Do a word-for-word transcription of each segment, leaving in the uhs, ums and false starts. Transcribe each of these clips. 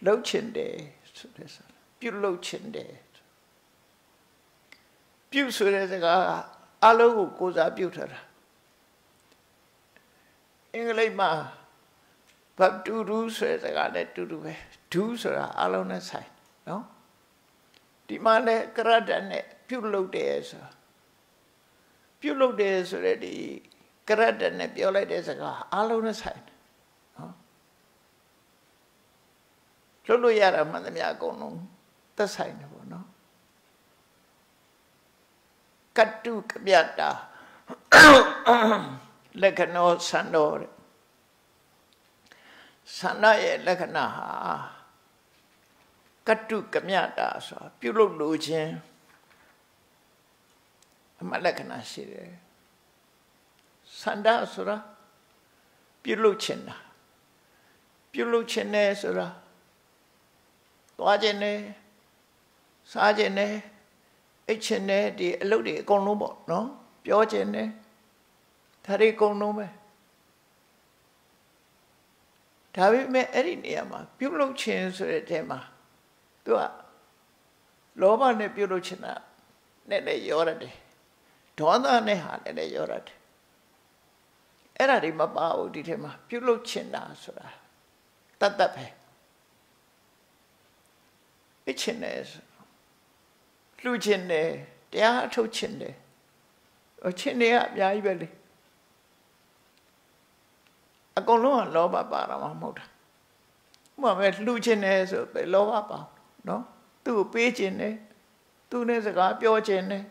လှုပ်ချင်တယ်ဆိုတဲ့စကားပြုလုပ်ချင်တယ်ပြုဆိုတဲ့စကားအလုံးကိုကိုးစားပြုထားတာအင်္ဂလိပ်မှာ but to do ဆိုတဲ့စကားနဲ့တူတူပဲ do ဆိုတာအလုံးနဲ့ဆိုင်နော်ဒီမှာလည်းကရတ္တနဲ့ပြုလုပ်တယ်ဆိုပြုလုပ်တယ်ဆိုတဲ့ဒီကရတ္တနဲ့ပြောလိုက်တဲ့စကားအလုံးနဲ့ဆိုင်နော်လုပ်လို့ရတာမှန်သမျှအကုန်လုံးသက်ဆိုင်တယ်ပေါ့နော်ကတ္တုကမြတ်တာလက္ခဏာဆန္ဒရဆန္ဒရဲ့လက္ခဏာဟာကတ္တုကမြတ်တာဆိုပြုလုပ်လို့ခြင်းအမှလက္ခဏာရှိတယ်ဆန္ဒဆိုတာပြုလုပ်ခြင်းတာပြုလုပ်ခြင်းနဲ့ဆိုတာသွားခြင်းနဲ့စားခြင်းနဲ့အိတ်ခြင်းနဲ့ဒီအလုပ်တွေအကုန်လုံးပေါ့နော်ပြောခြင်းနဲ့ဒါတွေအကုန်လုံးပဲဒါပေမဲ့အဲ့ဒီနေရာမှာပြုလုပ်ခြင်းဆိုတဲ့အထဲမှာသူကလောဘနဲ့ပြုလုပ်ခြင်းတာနဲ့လည်းရောရတယ်ဒေါသနဲ့ဟာနဲ့လည်းရောရတယ်အဲ့ဒါတွေမပါဘူးဒီထဲမှာပြုလုပ်ခြင်းတာဆိုတာတတ်တတ်ပဲအချင်းနဲ့လှူခြင်းနဲ့တရားအထုတ်ခြင်းနဲ့အချင်းတွေကအများကြီးပဲလေအကုန်လုံးကလောဘပါတာမှမဟုတ်တာဥပမာပဲလှူခြင်းနဲ့ဆိုပဲလောဘပါနော်သူ့ကိုပေးခြင်းနဲ့သူနဲ့စကားပြောခြင်းနဲ့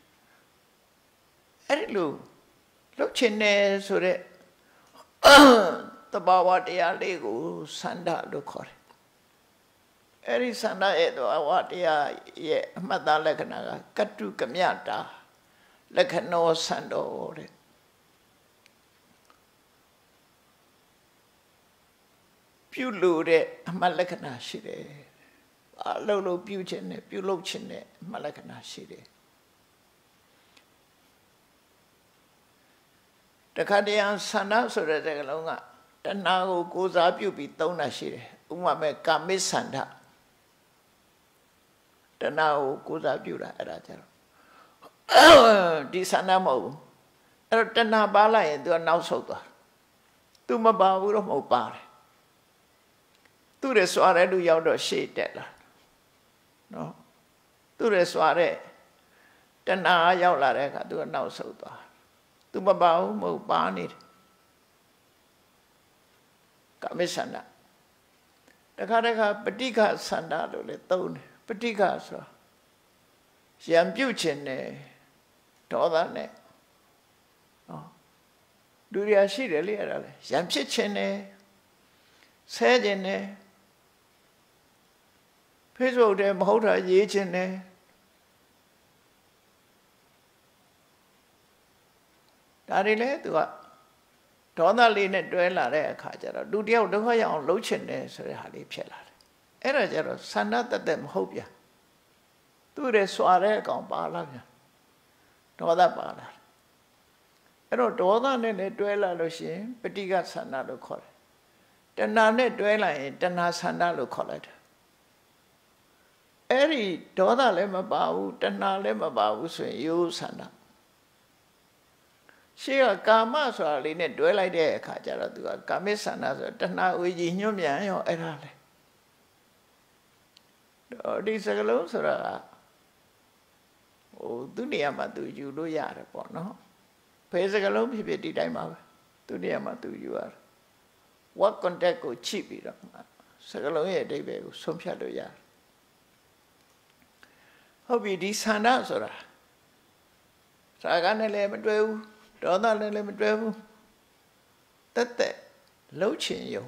အဲ့ဒီလိုလှုပ်ခြင်းနဲ့ဆိုတဲ့တဘာဝတရားလေးကိုစန္ဒလို့ခေါ်တယ်အဲ့ဒီစန္ဒရဲ့တဘာဝတရားရဲ့အမှတ်သားလက္ခဏာကကတ္တုကမြတ်တာလက္ခဏာစန္ဒောတဲ့ပြုလို့တဲ့အမှတ်လက္ခဏာရှိတယ်အလုံးလုံးပြုခြင်းနဲ့ပြုလုပ်ခြင်းနဲ့အမှတ်လက္ခဏာရှိတယ်တခါတည်းဆန္ဒဆိုတဲ့စကားလုံးကတဏှာကိုကိုးစားပြုပြီးသုံးတာရှိတယ်ဥပမာမဲ့ကာမိဆန္ဒတဏှာကိုကိုးစားပြုတာအဲ့ဒါကြတော့ဒီဆန္ဒမဟုတ်ဘူးအဲ့တော့တဏှာပါလိုက်ရင် तू ကနောက်ဆုတ်သွား तू မပါဘူးတော့မဟုတ်ပါတယ်သူ့ရဲ့စွာတဲ့လူရောက်တော့ရှေ့တက်လာနော်သူ့ရဲ့စွာတဲ့တဏှာရောက်လာတဲ့အခါ तू ကနောက်ဆုတ်သွား तू မပါဘူးမဟုတ်ပါနေတယ်ကာမိဆန္ဒတခါတခါပဋိက္ခဆန္ဒလို့လည်းသုံးတယ်ပဋိက္ခဆိုတာရံပြုတ်ခြင်းနဲ့ဒေါသနဲ့နော်လူရရှိတယ်လေအဲ့ဒါလေရံဖြစ်ခြင်းနဲ့ဆဲခြင်းနဲ့Facebook ထဲမဟုတ်တာရေးခြင်းနဲ့ဒါတွေလည်းသူကဒေါသလေးနဲ့တွဲလာတဲ့အခါကျတော့လူတယောက်ဒုက္ခရောက်အောင်လှုပ်ချင်တယ်ဆိုတဲ့ဟာလေးဖြစ်လာတယ်အဲ့ဒါကျတော့ဆန္ဒတတ်တဲ့မဟုတ်ဗျာသူ့ရဲ့စွာတဲ့အကောင်ပါလာဗျာဒေါသပါလာအဲ့တော့ဒေါသနဲ့လည်းတွဲလာလို့ရှိရင်ပဋိက္ခဆန္ဒလို့ခေါ်တယ်တဏှာနဲ့တွဲလိုက်ရင်တဏှာဆန္ဒလို့ခေါ်လိုက်တယ်အဲ့ဒီဒေါသလည်းမပါဘူးတဏှာလည်းမပါဘူးဆိုရင်ရိုးဆန္ဒရှေ့ကကာမဆိုတာလေးနဲ့တွဲလိုက်တဲ့အခါကျတော့သူကကာမိဆန္ဒဆိုတဏှာဝေကြီးညွှန်မြန်ရောအဲ့ဒါလေဒီစကလုံးဆိုတာဟိုသူနေရာမှာသူယူလို့ရတယ်ပေါ့နော်ဘယ်စကလုံးဖြစ်ဖြစ်ဒီတိုင်းပါပဲသူနေရာမှာသူယူရတယ် what contact ကိုချိပြီးတော့စကလုံးရဲ့အဓိပ္ပာယ်ကိုဆုံးဖြတ်လို့ရတယ်ဟုတ်ပြီဒီဆန္ဒဆိုတာစာကနဲ့လည်းမတွဲဘူးဒေါသနဲ့လည်းမတွဲဘူးတက်တက်လှုပ်ချင်ယုံ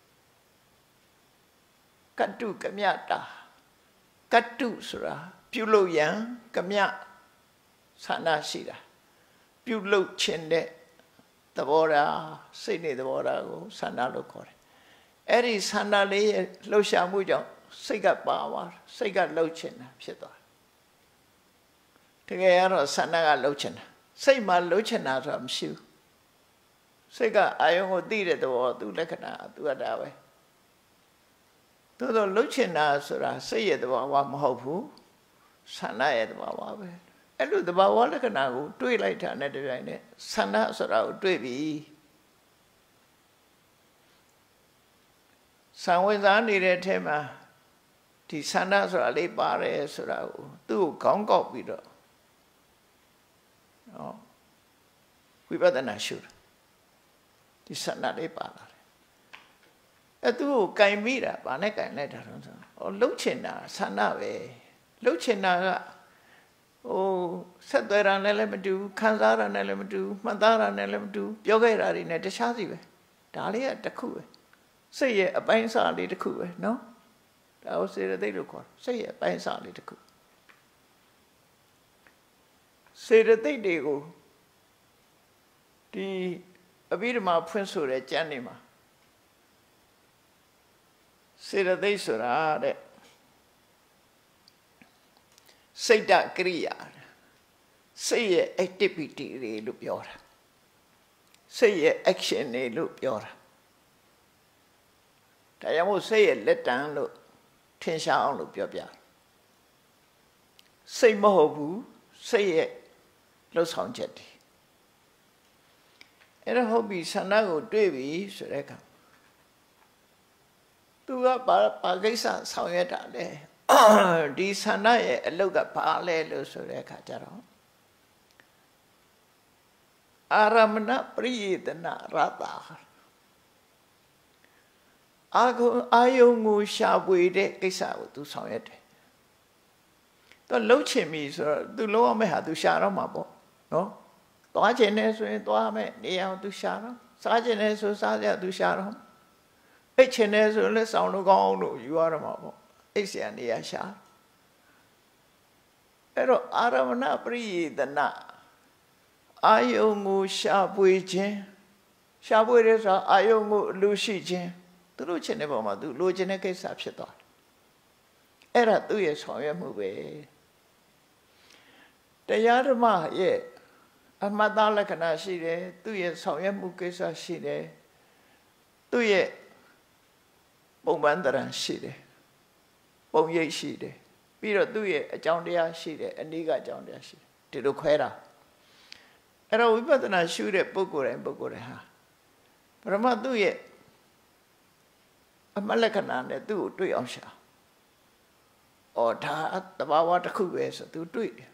ကတ္တုကမြတ်တာကတ္တုဆိုတာပြုလုပ်ရန်ကမြဆန္ဒရှိတာပြုလုပ်ခြင်းတဲ့သဘောထားစိတ်နဲ့သဘောထားကိုဆန္ဒလို့ခေါ်တယ်အဲ့ဒီဆန္ဒလေးရဲ့လှုပ်ရှားမှုကြောင့်စိတ်ကပါသွားစိတ်ကလှုပ်ချင်တာဖြစ်သွားတကယ်ကတော့ဆန္ဒကလှုပ်ချင်တာစိတ်မှာလှုပ်ချင်တာဆိုတာမရှိဘူးစိတ်ကအာယုံကိုသိတဲ့သဘောသူလက္ခဏာသူကဒါပဲသို့တော့လှုပ်ချင်တာဆိုတာစိတ်ရဲ့သဘာဝမဟုတ်ဘူးဆန္ဒရဲ့သဘာဝပဲအဲ့လိုသဘာဝလက္ခဏာကိုတွေးလိုက်တာနဲ့တပြိုင်နက်ဆန္ဒဆိုတာကိုတွေးပြီးဆံဝင်စားနေတဲ့အထက်မှာဒီဆန္ဒဆိုတာလေးပါတယ်ဆိုတာကိုသူ့ကိုခေါင်းကောက်ပြီးတော့နော်ဝိပဿနာရှုတယ်ဒီဆန္ဒလေးပါလာတယ်အဲသူ့ကိုကင်မိတာဗာနဲ့ကင်လိုက်တာတော့ဆိုဟောလှုပ်ချင်တာဆန္ဒပဲလှုပ်ချင်တာကဟိုဆက်သွယ်တာနဲ့လည်းမတူခံစားတာနဲ့လည်းမတူမှတ်သားတာနဲ့လည်းမတူပြောခဲ့တာတွေနဲ့တခြားစီပဲဒါလေးကတစ်ခုပဲစိတ်ရဲ့အပိုင်းအစလေးတစ်ခုပဲနော်ဒါကိုစေတသိက်လို့ခေါ်စိတ်ရဲ့အပိုင်းအစလေးတစ်ခုစေတသိက်တွေကိုဒီအဘိဓမ္မာဖွင့်ဆိုတဲ့ကျမ်းနေမှာစေတသိက်ဆိုတာတဲ့စိတ်တကရိယာစိတ်ရဲ့ activity တွေလို့ပြောတာစိတ်ရဲ့ action တွေလို့ပြောတာဒါကြောင့်မို့စိတ်ရဲ့လက်တံလို့ထင်ရှားအောင်လို့ပြောပြစိတ်မဟုတ်ဘူးစိတ်ရဲ့လှုပ်ဆောင်ချက်တွေအဲ့ဒါဟုတ်ပြီဆန္ဒကိုတွေးပြီဆိုတဲ့အခါသူကဘာဘာကိစ္စဆောင်ရွက်တာလဲဒီဆန္ဒရဲ့အလုပ်ကဘာလဲလို့ဆိုတဲ့အခါကျတော့အာရမဏပရိယေတနာရတာအာဂုအာယုံကိုရှာဖွေတဲ့ကိစ္စကိုသူဆောင်ရွက်တယ်သူလှုပ်ချင်ပြီဆိုတော့သူလုံးအောင်မဲ့ဟာသူရှာတော့မှာပေါ့နော်သွားချင်တယ်ဆိုရင်သွားမယ်နေအောင်သူရှာတော့စားချင်တယ်ဆိုစားကြသူရှာတော့အိတ်ချင်တယ်ဆိုရင်လည်းစောင်းလို့ကောင်းအောင်လို့ယူရတော့မှာပေါ့အိတ်ဆရာနေရာရှာအဲ့တော့အာရမဏပရိယေတနာအာယုံကိုရှာဖွေခြင်းရှာဖွေရဲဆိုအာယုံကိုလူရှိခြင်းသူတို့ချင်တဲ့ပုံမှာသူလိုချင်တဲ့ကိစ္စဖြစ်သွားတယ်အဲ့ဒါသူ့ရဲ့ဆောင်ရွက်မှုပဲတရားဓမ္မရဲ့အမှတ်သားလက္ခဏာရှိတယ်သူ့ရဲ့ဆောင်ရွက်မှုကိစ္စရှိတယ်သူ့ရဲ့ပုံပန်းတရံရှိတယ်ပုံရိပ်ရှိတယ်ပြီးတော့သူ့ရဲ့အကြောင်းတရားရှိတယ်အနိကအကြောင်းတရားရှိတယ်ဒီလိုခွဲတာအဲ့တော့ဝိပဿနာရှုတဲ့ပုဂ္ဂိုလ်တိုင်းပုဂ္ဂိုလ်တိုင်းဟာပရမတ်သူ့ရဲ့အမှတ်လက္ခဏာနဲ့သူ့ကိုတွေ့အောင်ရှာ။အော်ဒါတဘာဝတစ်ခုပဲဆိုသူတွေ့တယ်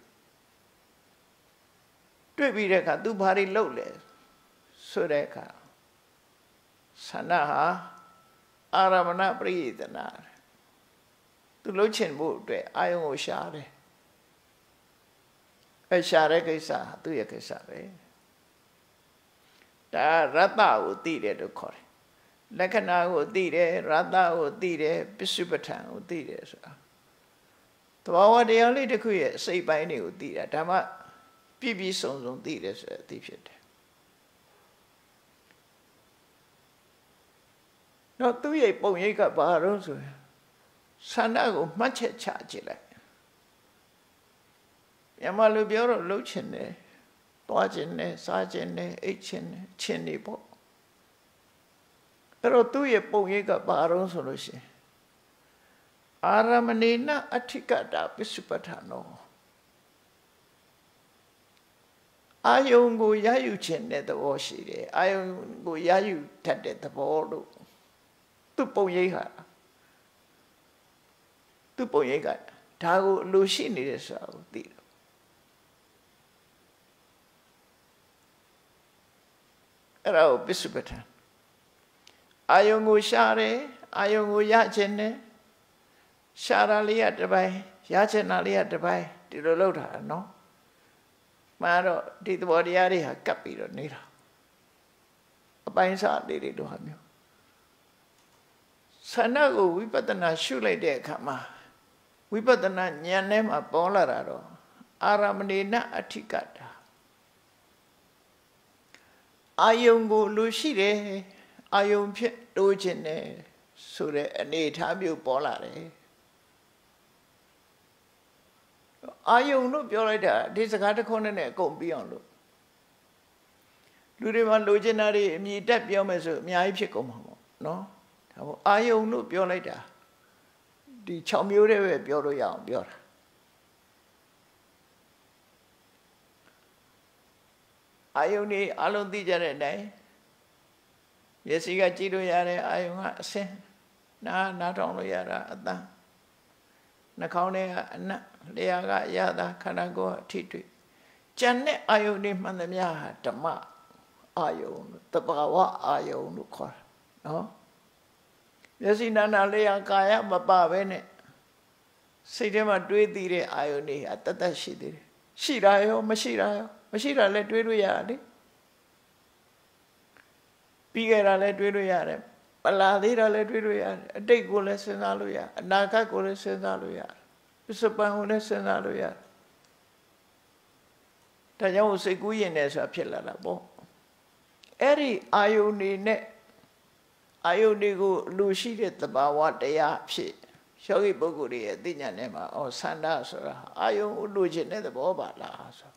။တွေ့ပြီးတဲ့အခါသူဘာတွေလုပ်လဲဆိုတဲ့အခါဆန္ဒဟာအာရမဏပရိယေတနာသူလှုပ်ချင်ဖို့အတွက်အာယုံကိုရှာတယ်။အဲရှာတဲ့ကိစ္စဟာသူ့ရဲ့ကိစ္စပဲ။ဒါရတ္တကိုသိတယ်လို့ခေါ်တယ်လက္ခဏာကိုသိတယ်ရတ္တကိုသိတယ်ပစ္စုပ္ပထံကိုသိတယ်ဆိုတာသဘာဝတရားလေးတစ်ခုရဲ့အစိတ်ပိုင်းတွေကိုသိတာဒါမှပြည့်ပြည့်စုံစုံသိတယ်ဆိုတဲ့အသိဖြစ်တယ်တော့သူ့ရဲ့ပုံရိပ်ကဘာလို့ဆိုရင်ဆန္ဒကိုမှတ်ချက်ချကြည့်လိုက်မြန်မာလူပြောတော့လှုပ်ချင်တယ်တွားချင်တယ်စားချင်တယ်အိတ်ချင်တယ်ချင်နေပေါ့အဲ့တော့သူ့ရဲ့ပုံရိပ်ကဘာလို့ဆိုလို့ရှိရင်အာရမဏေနအဋ္ဌိကတာပစ္စုပ္ပထာနောအာယုံကိုရယူခြင်းတဲ့သဘောရှိတယ်အာယုံကိုရယူတတ်တဲ့သဘောလို့သူ့ပုံရိပ်ဟာသူ့ပုံရိပ်ကဒါကိုအလိုရှိနေတယ်ဆိုတာကိုသိတယ်အဲ့ဒါကိုပစ္စုပ္ပထာအာယုံကိုရှာတယ်အာယုံကိုရခြင်းနဲ့ရှာတာလေးကတစ်ပိုင်းရခြင်းတာလေးကတစ်ပိုင်းဒီလိုလုပ်တာနော်မှန်တော့ဒီသဘောတရားတွေဟာကပ်ပြီးတော့နေတာအပိုင်းစားလေးတွေလိုဟာမျိုးဆန္ဒကိုဝိပဿနာရှုလိုက်တဲ့အခါမှာဝိပဿနာဉာဏ်ထဲမှာပေါ်လာတာတော့အာရမဏေနအဋ္ဌိကတာအာယုံကိုလိုရှိတယ်အာယုံဖြစ်တိုးခြင်းနဲ့ဆိုတဲ့အနေအထားမျိုးပေါ်လာတယ်အာယုံလို့ပြောလိုက်တာဒီစကားတစ်ခုနဲ့အကုန်ပြီးအောင်လို့လူတွေမှာလိုချင်တာတွေအမြည်တက်ပြောမယ်ဆိုအများကြီးဖြစ်ကုန်မှာပေါ့နော်ဒါပေါ့အာယုံလို့ပြောလိုက်တာဒီ၆မျိုးတည်းပဲပြောလို့ရအောင်ပြောတာအာယုန်นี่အလုံးသိကြတဲ့အတိုင်းမျက်စိကကြည့်လို့ရတဲ့အာယုန်ကအဆင်းနားနားထောင်လို့ရတာအသံနှာခေါင်းထဲကအနံ့လျှာကအရသာခန္ဓာကိုယ်အထိတွေ့ကြံတဲ့အာယုန်นี่မှန်သမျှဟာဓမ္မအာယုန်တဘာဝအာယုန်လို့ခေါ်တာနော်မျက်စိနာနာလျှာကာယမပပဲနဲ့စိတ်ထဲမှာတွေးသိတဲ့အာယုန်นี่အတတ်တတ်ရှိသေးတယ်ရှိတာရောမရှိတာရောမရှိတာလည်းတွေးလို့ရတယ်ပြီးခဲ့တာလည်းတွေးလို့ရတယ်ပလာသေးတာလည်းတွေးလို့ရတယ်အတိတ်ကိုလည်းစဉ်းစားလို့ရအနာဂတ်ကိုလည်းစဉ်းစားလို့ရတယ်ပစ္စုပန်ကိုလည်းစဉ်းစားလို့ရတယ်ဒါကြောင့်စိတ်ကူးရင်လည်းဆိုတာဖြစ်လာတာပေါ့အဲ့ဒီအာယုန်နေနဲ့အာယုန်တွေကိုလူရှိတဲ့သဘာဝတရားဖြစ်ယောဂီပုဂ္ဂိုလ်ရဲ့အသိဉာဏ်နဲ့မှာအော်ဆန္ဒဆိုတာအာယုန်ကိုလူချင်တဲ့သဘောပါလားဆို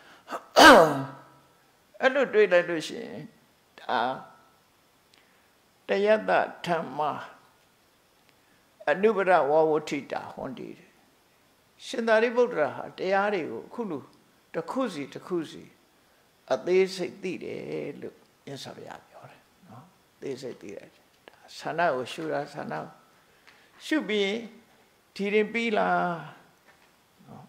အဲ့လိုတွေ့လိုက်လို့ရှိရင်ဒါတယတ္တဓမ္မအနုပရဝဝဋ္ဌိတာဟွန်ဒီရှင်သာရိပုတ္တရာဟာတရားတွေကိုအခုလိုတစ်ခုစီတစ်ခုစီအသေးစိတ်သိတယ်လို့မြတ်စွာဘုရားပြောတယ်နော်အသေးစိတ်သိတယ်ဒါဆန္ဒကိုရှုတာဆန္ဒရှုပြီးဒီရင်ပြီးလားနော်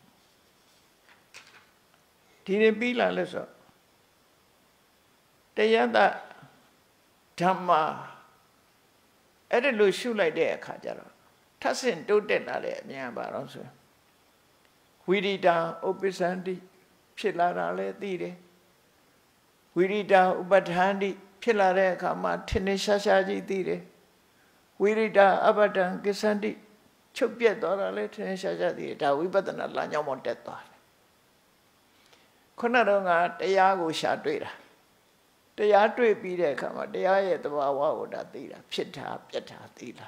ဒီရင်ပြီးလားလို့ဆိုတယတ္တဓမ္မအဲ့ဒါလို့ရှုလိုက်တဲ့အခါကျတော့ထပ်ဆင့်တိုးတက်လာတဲ့အမြင်ပါတော့ဆိုဝိရိဒာဥပ္ပစ္စန္တိဖြစ်လာတာလည်းသိတယ်ဝိရိဒာဥပဋ္ဌာန္တိဖြစ်လာတဲ့အခါမှာထင်ထင်ရှားရှားကြီးသိတယ်ဝိရိဒာအပဋ္ဌံကိစ္ဆန္တိချုပ်ပြတ်သွားတာလည်းထင်ထင်ရှားရှားသိတယ်ဒါဝိပဿနာလမ်းကြောင်းပေါ်တက်သွားတယ်ခုနတော့ကတရားကိုရှာတွေ့တာတရားတွေ့ပြီးတဲ့အခါမှာတရားရဲ့သဘာဝကိုဒါသိတာဖြစ်တာပြတ်တာသိလာ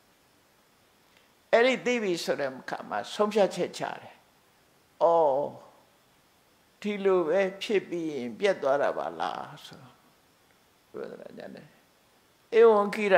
အဲ့ဒီသိပြီဆိုတဲ့အခါမှာဆုံးဖြတ်ချက်ချတယ်။အော်ဒီလိုပဲဖြစ်ပြီးရင်ပြတ်သွားတာပါလားဆိုပြောတာကြတယ်။ဧဝံကိရ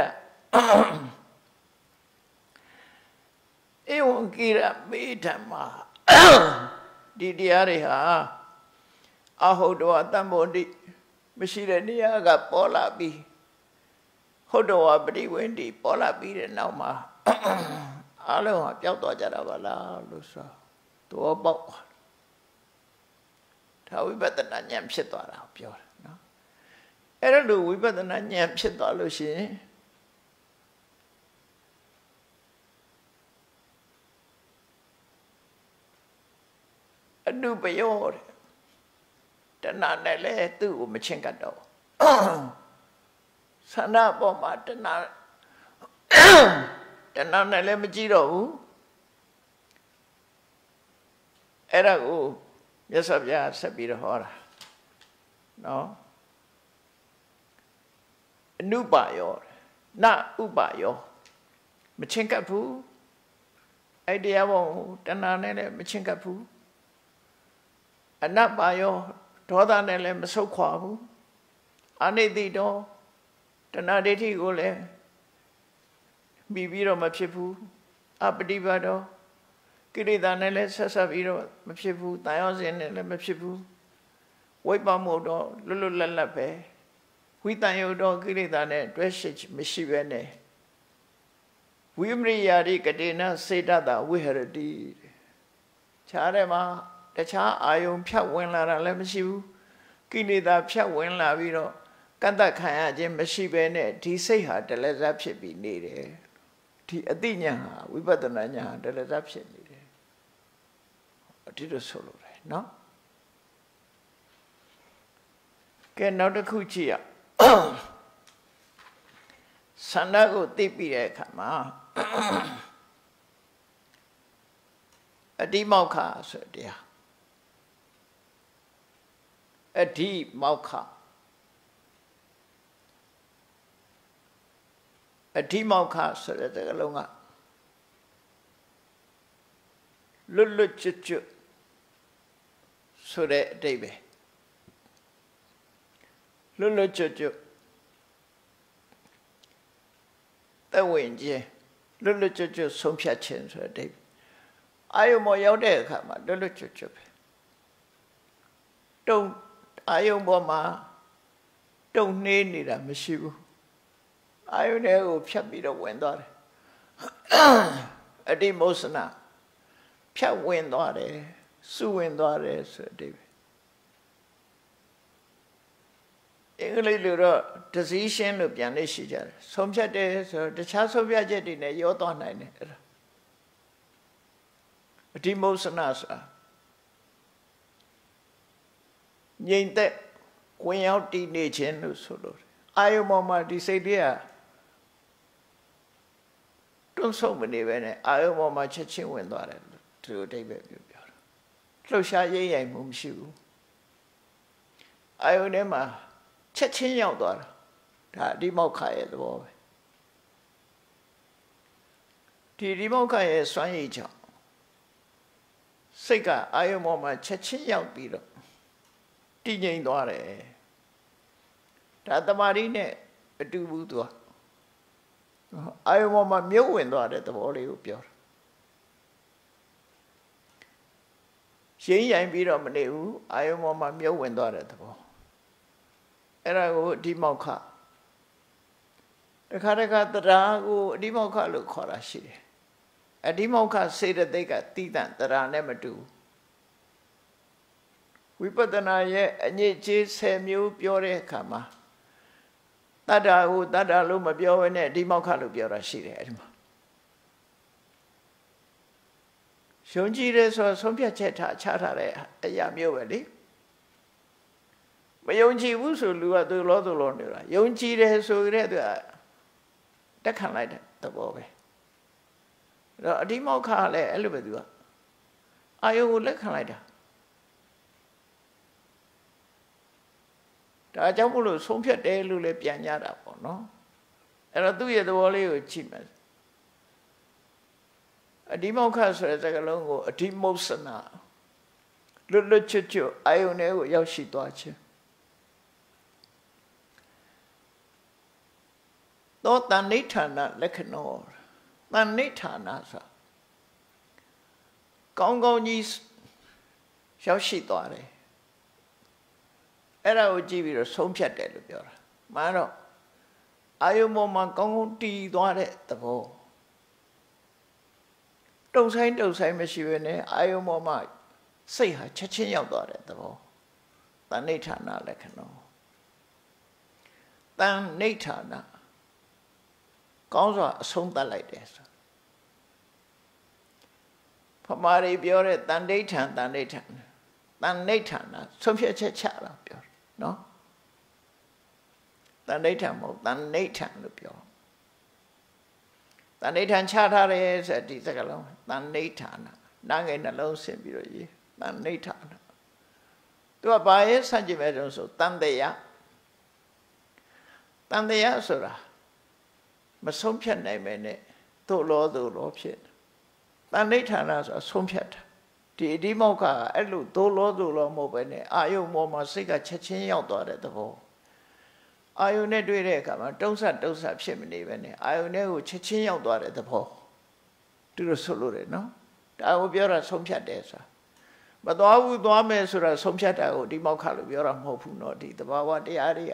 ဧဝံကိရမေဓမ္မာဒီတရားတွေဟာအဟုတ်တော်တမ္မောတိမရှိတဲ့နေရာကပေါ်လာပြီးဟုတ်တော်ပရိဝေန္တိပေါ်လာပြီးတဲ့နောက်မှာအလုံးဟာပျောက်သွားကြတာပါလားလို့ဆိုတော့ပေါက်ဒါဝိပဿနာဉာဏ်ဖြစ်သွားတာပြောတယ်နော်အဲ့ဒါလိုဝိပဿနာဉာဏ်ဖြစ်သွားလို့ရှိရင်အနုပယောတဲ့တဏှာနဲ့လည်းသူ့ကိုမချင်းကတ်တော့ဆန္ဒပေါ်မှာတဏှာတဏှာနဲ့လည်းမကြည့်တော့ဘူးအဲ့ဒါကိုမြတ်စွာဘုရားဆက်ပြီးတော့ဟောတာနော်အနုပါယောနဥပါယောမချင်းကပ်ဘူးအဲ့တရားပေါ်တဏှာနဲ့လည်းမချင်းကပ်ဘူးအနပါယောဒေါသနဲ့လည်းမဆုတ်ခွာဘူးအနိတိတောတဏှာဒိဋ္ဌိကိုလည်းပြီးပြီးတော့မဖြစ်ဘူးအပฏิပတ်တောကိလေသာနဲ့လည်းဆက်ဆက်ပြီးတော့မဖြစ်ဘူးတန်ရောစဉ်နဲ့လည်းမဖြစ်ဘူးဝိပ္ပမို့တော့လွတ်လွတ်လပ်လပ်ပဲဝိတန်ယုတ်တော့ကိလေသာနဲ့တွဲရှိမရှိပဲနဲ့ဝိမရိယာရိကတေနစေတတဝိဟရတိခြားတယ်မှာတခြားအာယုံဖြတ်ဝင်လာတာလည်းမရှိဘူးကိလေသာဖြတ်ဝင်လာပြီးတော့ကန့်တတ်ခံရခြင်းမရှိဘဲနဲ့ဒီစိတ်ဟာတလဇတ်ဖြစ်ပြီးနေတယ်ဒီအတိညာဟာဝိပဿနာညာတလဇတ်ဖြစ်နေတယ်ဒီလိုဆိုလို့တယ်နော်ကဲနောက်တစ်ခုကြည့်ရဆန္ဒကိုသိပြီးတဲ့အခါမှာအတိမောက္ခဆိုတရားအတိမောက္ခအတိမောက္ခဆိုတဲ့စကားလုံးကလွတ်လွတ်ကျွတ်ကျွတ်ဆိုတဲ့အဓိပ္ပာယ်လွတ်လွတ်ကျွတ်ကျွတ်သက်ဝင်ခြင်းလွတ်လွတ်ကျွတ်ကျွတ်ဆုံးဖြတ်ခြင်းဆိုတဲ့အာယုံပေါ်ရောက်တဲ့အခါမှာလွတ်လွတ်ကျွတ်ကျွတ်ပဲတုံအာယုံပေါ်မှာတုံနှေးနေတာမရှိဘူးအာယုန်တွေကိုဖြတ်ပြီးတော့ဝင်သွားတယ်အတိမောစနာဖြတ်ဝင်သွားတယ်စုဝင်သွားတယ်ဆိုတဲ့အဓိပ္ပာယ်အင်္ဂလိပ်လိုတော့ decision လို့ပြန်လေးရှိကြတယ်ဆုံးဖြတ်တယ်ဆိုတော့တခြားဆုံးဖြတ်ချက်တွေနဲ့ရောသွားနိုင်တယ်အဲ့ဒါအတိမောစနာဆိုတာငြိမ်သက်ဝင်ရောက်တည်နေခြင်းလို့ဆိုလို့အာယုံပေါ်မှာဒီစိတ်တွေကတွန်းဆုံမနေပဲနဲ့အာယုံပေါ်မှာချက်ချင်းဝင်သွားတယ်သူအဓိပ္ပာယ်ပြောပြောတာလှုပ်ရှားရိပ်ရိုင်မှုမရှိဘူးအာယုံထဲမှာချက်ချင်းရောက်သွားတာဒါအဒီမောက္ခရဲ့သဘောပဲဒီအဒီမောက္ခရဲ့စွမ်းရည်ကြောင့်စိတ်ကအာယုံပေါ်မှာချက်ချင်းရောက်ပြီးတော့တည်ငြိမ်သွားတယ်ဒါတမာရီနဲ့အတူဘူးသူကအာယုံပေါ်မှာမြုပ်ဝင်သွားတဲ့သဘောလေးကိုပြောတာရိမ့်ရိုင်ပြီးတော့မနေဘူးအာယုံပေါ်မှာမြုပ်ဝင်သွားတဲ့သဘောအဲ့ဒါကိုအဒီမောက္ခတခါတခါတရားကိုအဒီမောက္ခလို့ခေါ်တာရှိတယ်အဒီမောက္ခစေတသိက်ကတိတန့်တရားနဲ့မတူဝိပဿနာရဲ့အညစ်အကြေးဆယ်မျိုးပြောတဲ့အခါမှာတတ္တာကိုတတ္တာလို့မပြောဘဲနဲ့ဒီမောက္ခလို့ပြောတာရှိတယ်အဲ့ဒီမှာယုံကြည်တယ်ဆိုဆုံးဖြတ်ချက်ထားချထားတဲ့အရာမျိုးပဲလေမယုံကြည်ဘူးဆိုလူကသူလောသူလောနေတာယုံကြည်တယ်ဆိုကြတဲ့သူကတက်ခံလိုက်တဲ့သဘောပဲအဲ့တော့အဒီမောက္ခလည်းအဲ့လိုပဲသူကအာယုကိုလက်ခံလိုက်တာဒါကြောင့်မို့လို့ဆုံးဖြတ်တယ်လို့လည်းပြန်ကြတာပေါ့နော်အဲ့တော့သူ့ရဲ့သဘောလေးကိုကြည့်မယ်အဒီမောက္ခဆိုတဲ့စကားလုံးကိုအဒီမုတ်စနာလွတ်လွတ်ချွတ်ချွတ်အာယုန်တွေကိုရောက်ရှိသွားခြင်းသောတဏိဋ္ဌာနလက္ခဏောတဏိဋ္ဌာနဆိုကောင်းကောင်းကြီးရောက်ရှိသွားတယ်အဲ့ဒါကိုကြည့်ပြီးတော့ဆုံးဖြတ်တယ်လို့ပြောတာမှန်တော့အာယုံပေါ်မှာကောင်းကောင်းတည်သွားတဲ့သဘောတုံဆိုင်တုံဆိုင်မရှိဘဲနဲ့အာယုံပေါ်မှာစိတ်ဟာချက်ချင်းရောက်သွားတဲ့သဘောတဏိဋ္ဌာနလက္ခဏောတဏိဋ္ဌာနကောင်းစွာအဆုံးသတ်လိုက်တယ်ဆိုဖမာရီပြောတဲ့တန်ဋိဋ္ဌံတန်ဋိဋ္ဌံတန်ဋိဋ္ဌာနဆုံးဖြတ်ချက်ချတာပြောနော်တန်ဋိဋ္ဌံမဟုတ်တန်ဋိဋ္ဌံလို့ပြောတန်ဋိဋ္ဌံချထားတယ်ဆိုဒီစကားလုံးတန်ဋိဋ္ဌာနနားငယ်နှလုံးဆင်ပြီးတော့ရေးတန်ဋိဋ္ဌာနသူကဘာရဲ့ဆန့်ကျင်မဲ့တုံးဆိုတန်တရားတန်တရားဆိုတာမဆုံးဖြတ်နိုင်မဲနဲ့သို့လောသို့လောဖြစ်တန်ဋိဋ္ဌာနဆိုတာဆုံးဖြတ်တာဒီအဒီမောက္ခကအဲ့လိုသို့လောသို့လောမဟုတ်ပဲနဲ့အာယုံပေါ်မှာစိတ်ကချက်ချင်းရောက်သွားတဲ့သဘောအာယုံနဲ့တွေ့တဲ့အခါမှာတုံးဆက်တုံးဆက်ဖြစ်မနေပဲနဲ့အာယုံနဲ့ကိုချက်ချင်းရောက်သွားတဲ့သဘောသူတို့ဆိုလို့တယ်နော်ဒါကိုပြောတာဆုံးဖြတ်တယ်ဆိုတာမသွားဘူးသွားမယ်ဆိုတာဆုံးဖြတ်တာကိုဒီမောက္ခလို့ပြောတာမဟုတ်ဘူးနော်ဒီသဘာဝတရားတွေက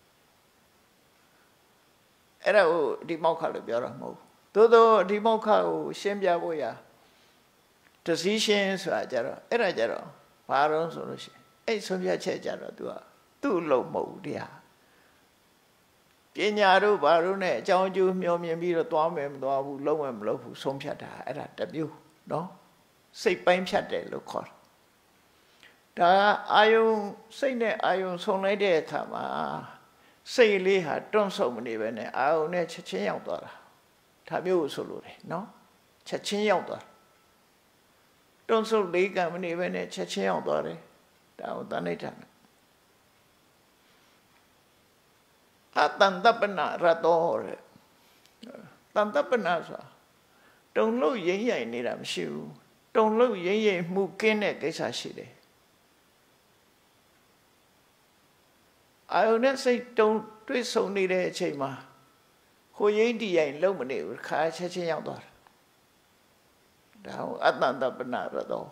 အဲ့ဒါကိုဒီမောက္ခလို့ပြောတာမဟုတ်ဘူးသို့သောဒီမောက္ခကိုရှင်းပြဖို့ရာdecision ဆိုတာကြတော့အဲ့ဒါကြတော့ဘာလို့ဆိုလို့ရှိရင်အဲ့ဆုံးဖြတ်ချက်ကြတော့ तू ကသူ့လုံးမဟုတ်ဘူးတရားပညာတို့ဘာတို့ ਨੇ အကြောင်းအကျိုးမျှော်မြင်ပြီးတော့သွားမယ်မသွားဘူးလုံးဝမလုပ်ဘူးဆုံးဖြတ်တာအဲ့ဒါတစ်မျိုးနော်စိတ်ပိုင်းဖြတ်တယ်လို့ခေါ်တာဒါအာယုံစိတ်နဲ့အာယုံဆုံလိုက်တဲ့အခါမှာစိတ်လေးဟာတွန့်ဆုံမနေပဲနဲ့အာယုံနဲ့ချက်ချင်းရောက်သွားတာဒါမျိုးဆိုလို့တယ်နော်ချက်ချင်းရောက်သွားတွန့်ဆုံလေးကံမနေပဲနဲ့ချက်ချင်းရောက်သွားတယ်ဒါကိုတဏိဋ္ဌာန်အတန်တပနာရတောတဲ့တန်တပနာဆိုတာတုံလို့ရိမ့်ရိုင်နေတာမရှိဘူးတုံလို့ရိမ့်ရိမ့်မှုကင်းတဲ့ကိစ္စရှိတယ်အာယုန်နဲ့စိတ်တုံတွေ့ဆုံနေတဲ့အချိန်မှာ hô yến đi ảnh lâu mà nếu khá chết chết nhau đó đó át nàn tập nà rồi đó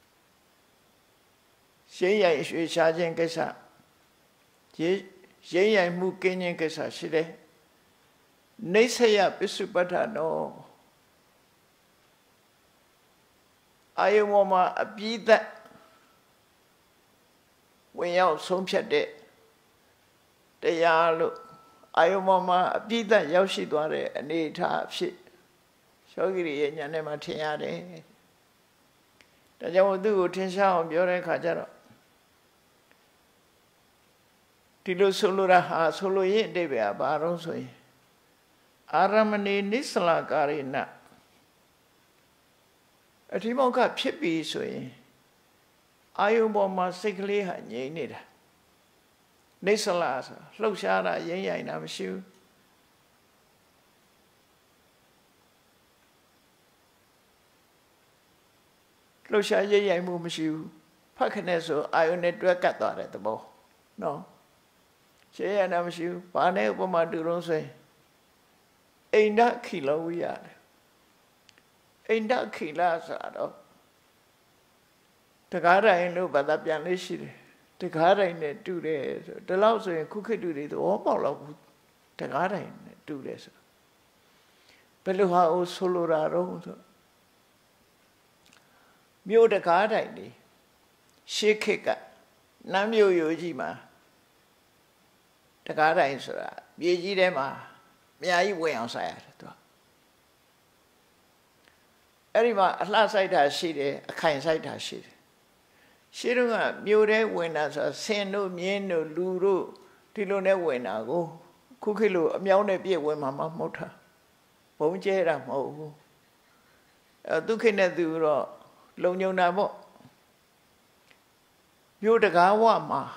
dễ ảnh suy xa trên cái sao dễ dễ ảnh mù kinh những cái sao xí đấy nấy xây ya biết sự bắt hà nó ai mà mà biết đấy when nhau sống chết đấy để ya lúc ai mà mà biết đấy nhau sĩ đó đấy anh ấy thà sĩ sau khi đi nhà này mà thiên ya đấy tại sao tôi có thiên sao biểu ra khá chả đó thì lúc solo ra ha solo yên để về bà rong rồi aramani nisla karina ở thì mong cả phép bị rồi ai mà mà xây cái hạt nhảy này đó nisla lâu xa là nhảy nhảy nằm siêu lâu xa nhảy nhảy mua mà siêu phát cái này số ai này đuôi cắt tọa đấy tao bảo nó chế anh nằm siêu bà này có mà được rồi rồi anh đã khi lâu vậy anh đã khi là sao đó tất cả này nó bắt đầu biến lấy gì đấy tất cả này này tu đấy từ lâu rồi cũng khi tu đấy tôi bảo là tất cả này tu đấy sao bây giờ họ solo ra rồi miêu tất cả này đi xí khích cả nam miêu yêu gì mà tất cả này sao biết gì đấy mà nhà ý quen sai rồi, ấy đi mà lá sai đã xí đấy, khai sai đã xí đấy, xí rồi mà miêu đấy quen là sao, sen nó miên nó lù nó, thì lúc này quen là cô, cô khi lúc miêu này biết quen mà mà một thằng, bỗng chết ra màu, tôi khi này từ rồi, lâu nhiều năm bộ, miêu tất cả quá mà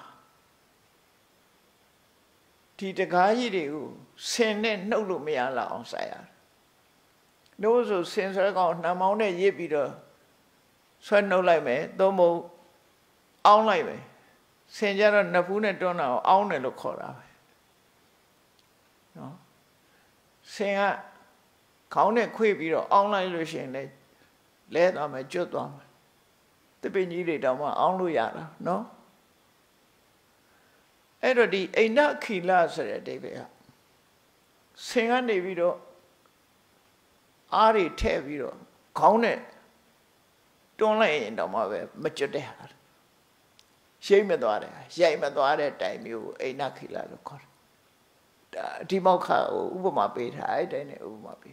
thì tất cả gì đều sen nên nấu luôn mấy là ông sai à nấu rồi sen sẽ còn nằm máu này dễ bị rồi xoay nấu lại mấy tôi mua áo lại mấy sen ra rồi nấu này cho nào áo này nó khó ra đó sen à khẩu này khuy bị rồi áo lại rồi sen này lẽ đó mà chưa toàn tôi bên gì để đâu mà áo luôn vậy đó nó ấy rồi đi ấy nãy khi là sẽ để về à sinh ăn để bị đó ai đi theo bị đó con này trong này đâu mà về mất chút đấy hả xây mà đoạt đấy xây mà đoạt đấy đại miêu ấy nãy khi là nó còn đi mau khá u mà bị thái đấy này u mà bị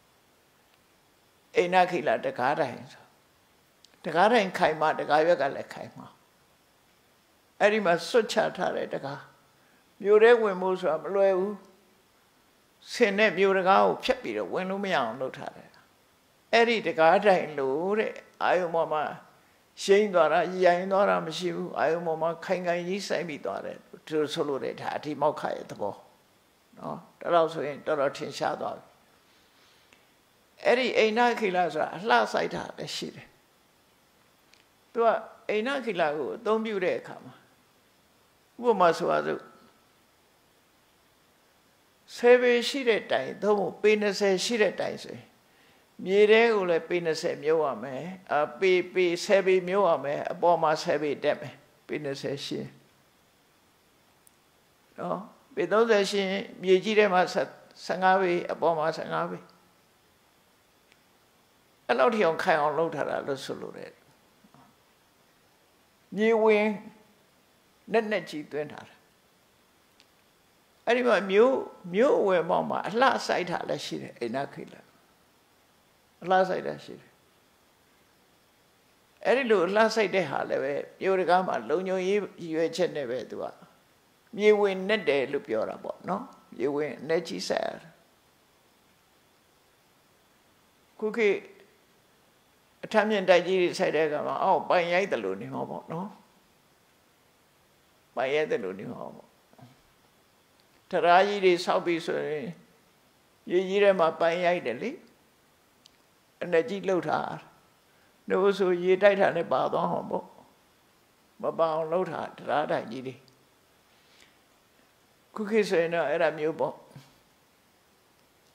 ấy nãy khi là tất cả đấy tất cả đấy khai mà tất cả việc là khai mà ấy đi mà xuất chả thà đấy tất cả miêu đấy quên mua sao mà loay u sen này miêu đấy cao phép bị rồi quên lúc mấy ông đâu thà đấy ấy đi tất cả đấy lú đấy ai mà mà sinh đó là dạy đó là mà siêu ai mà mà khai ngay như sai bị đó đấy từ solo đấy thà thì mau khai được không đó đó là số đó là thiên sa đó ấy đi ấy nãy khi là sao lá sai thà đấy xí đấy tôi ấy nãy khi là tôi don't build đấy cả mà vô mà số rồi xe về xí đấy đại thôi một bên xe xí đấy đại rồi miếng đấy cũng là bên xe miêu à mẹ à bên bên xe bên miêu à mẹ bỏ mà xe bên đẹp bên xe xí đó bên đó xe xí miếng gì đấy mà sát sang ngã về bỏ mà sang ngã về anh nói thì ông khai ông lâu thật là lâu solo đấy nhiều quyền nên nên chỉ tuyên thà ấy đi mà miêu miêu về mà mà lá sai thà là xí đấy ấy nãy khi là lá sai đó xí đấy ấy đi lúc lá sai đấy hả lại về miêu cái mà lâu nhiều gì gì chuyện này về tụi à miêu quyền nên để lúc biểu ra bọn nó miêu quyền nên chỉ sẽ cuối khi tham nhân đại gì sai đấy cái mà oh bay nhảy từ luôn đi mà bọn nó bay nhảy từ luôn đi mà bọn thật ra gì đi sau bị rồi gì gì đấy mà bay nhảy để lý anh ấy chỉ lâu thà nếu số gì đại thà này bảo đó họ bộ mà bảo lâu thà thật ra đại gì đi cứ khi rồi nó ở làm nhiều bộ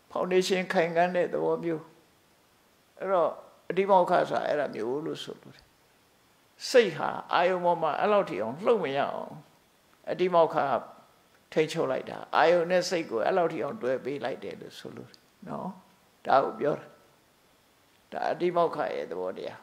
foundation ခိုင်ခံတဲ့သဘောမျိုးအဲ့တော့အဓိမောက္ခဆိုတာအဲ့ဒါမျိုးလို့ဆိုလို့စိတ်ဟာအာယုံပေါ်မှာအဲ့လောက်ထိအောင်လှုပ်မရအောင်အဓိမောက္ခထိတ်ချုပ်လိုက်တာအာယုံနဲ့စိတ်ကိုအဲ့လောက်ထိအောင်တွဲပေးလိုက်တယ်လို့ဆိုလို့နော်ဒါကိုပြောတာဒါအဓိမောက္ခရဲ့သဘောတရား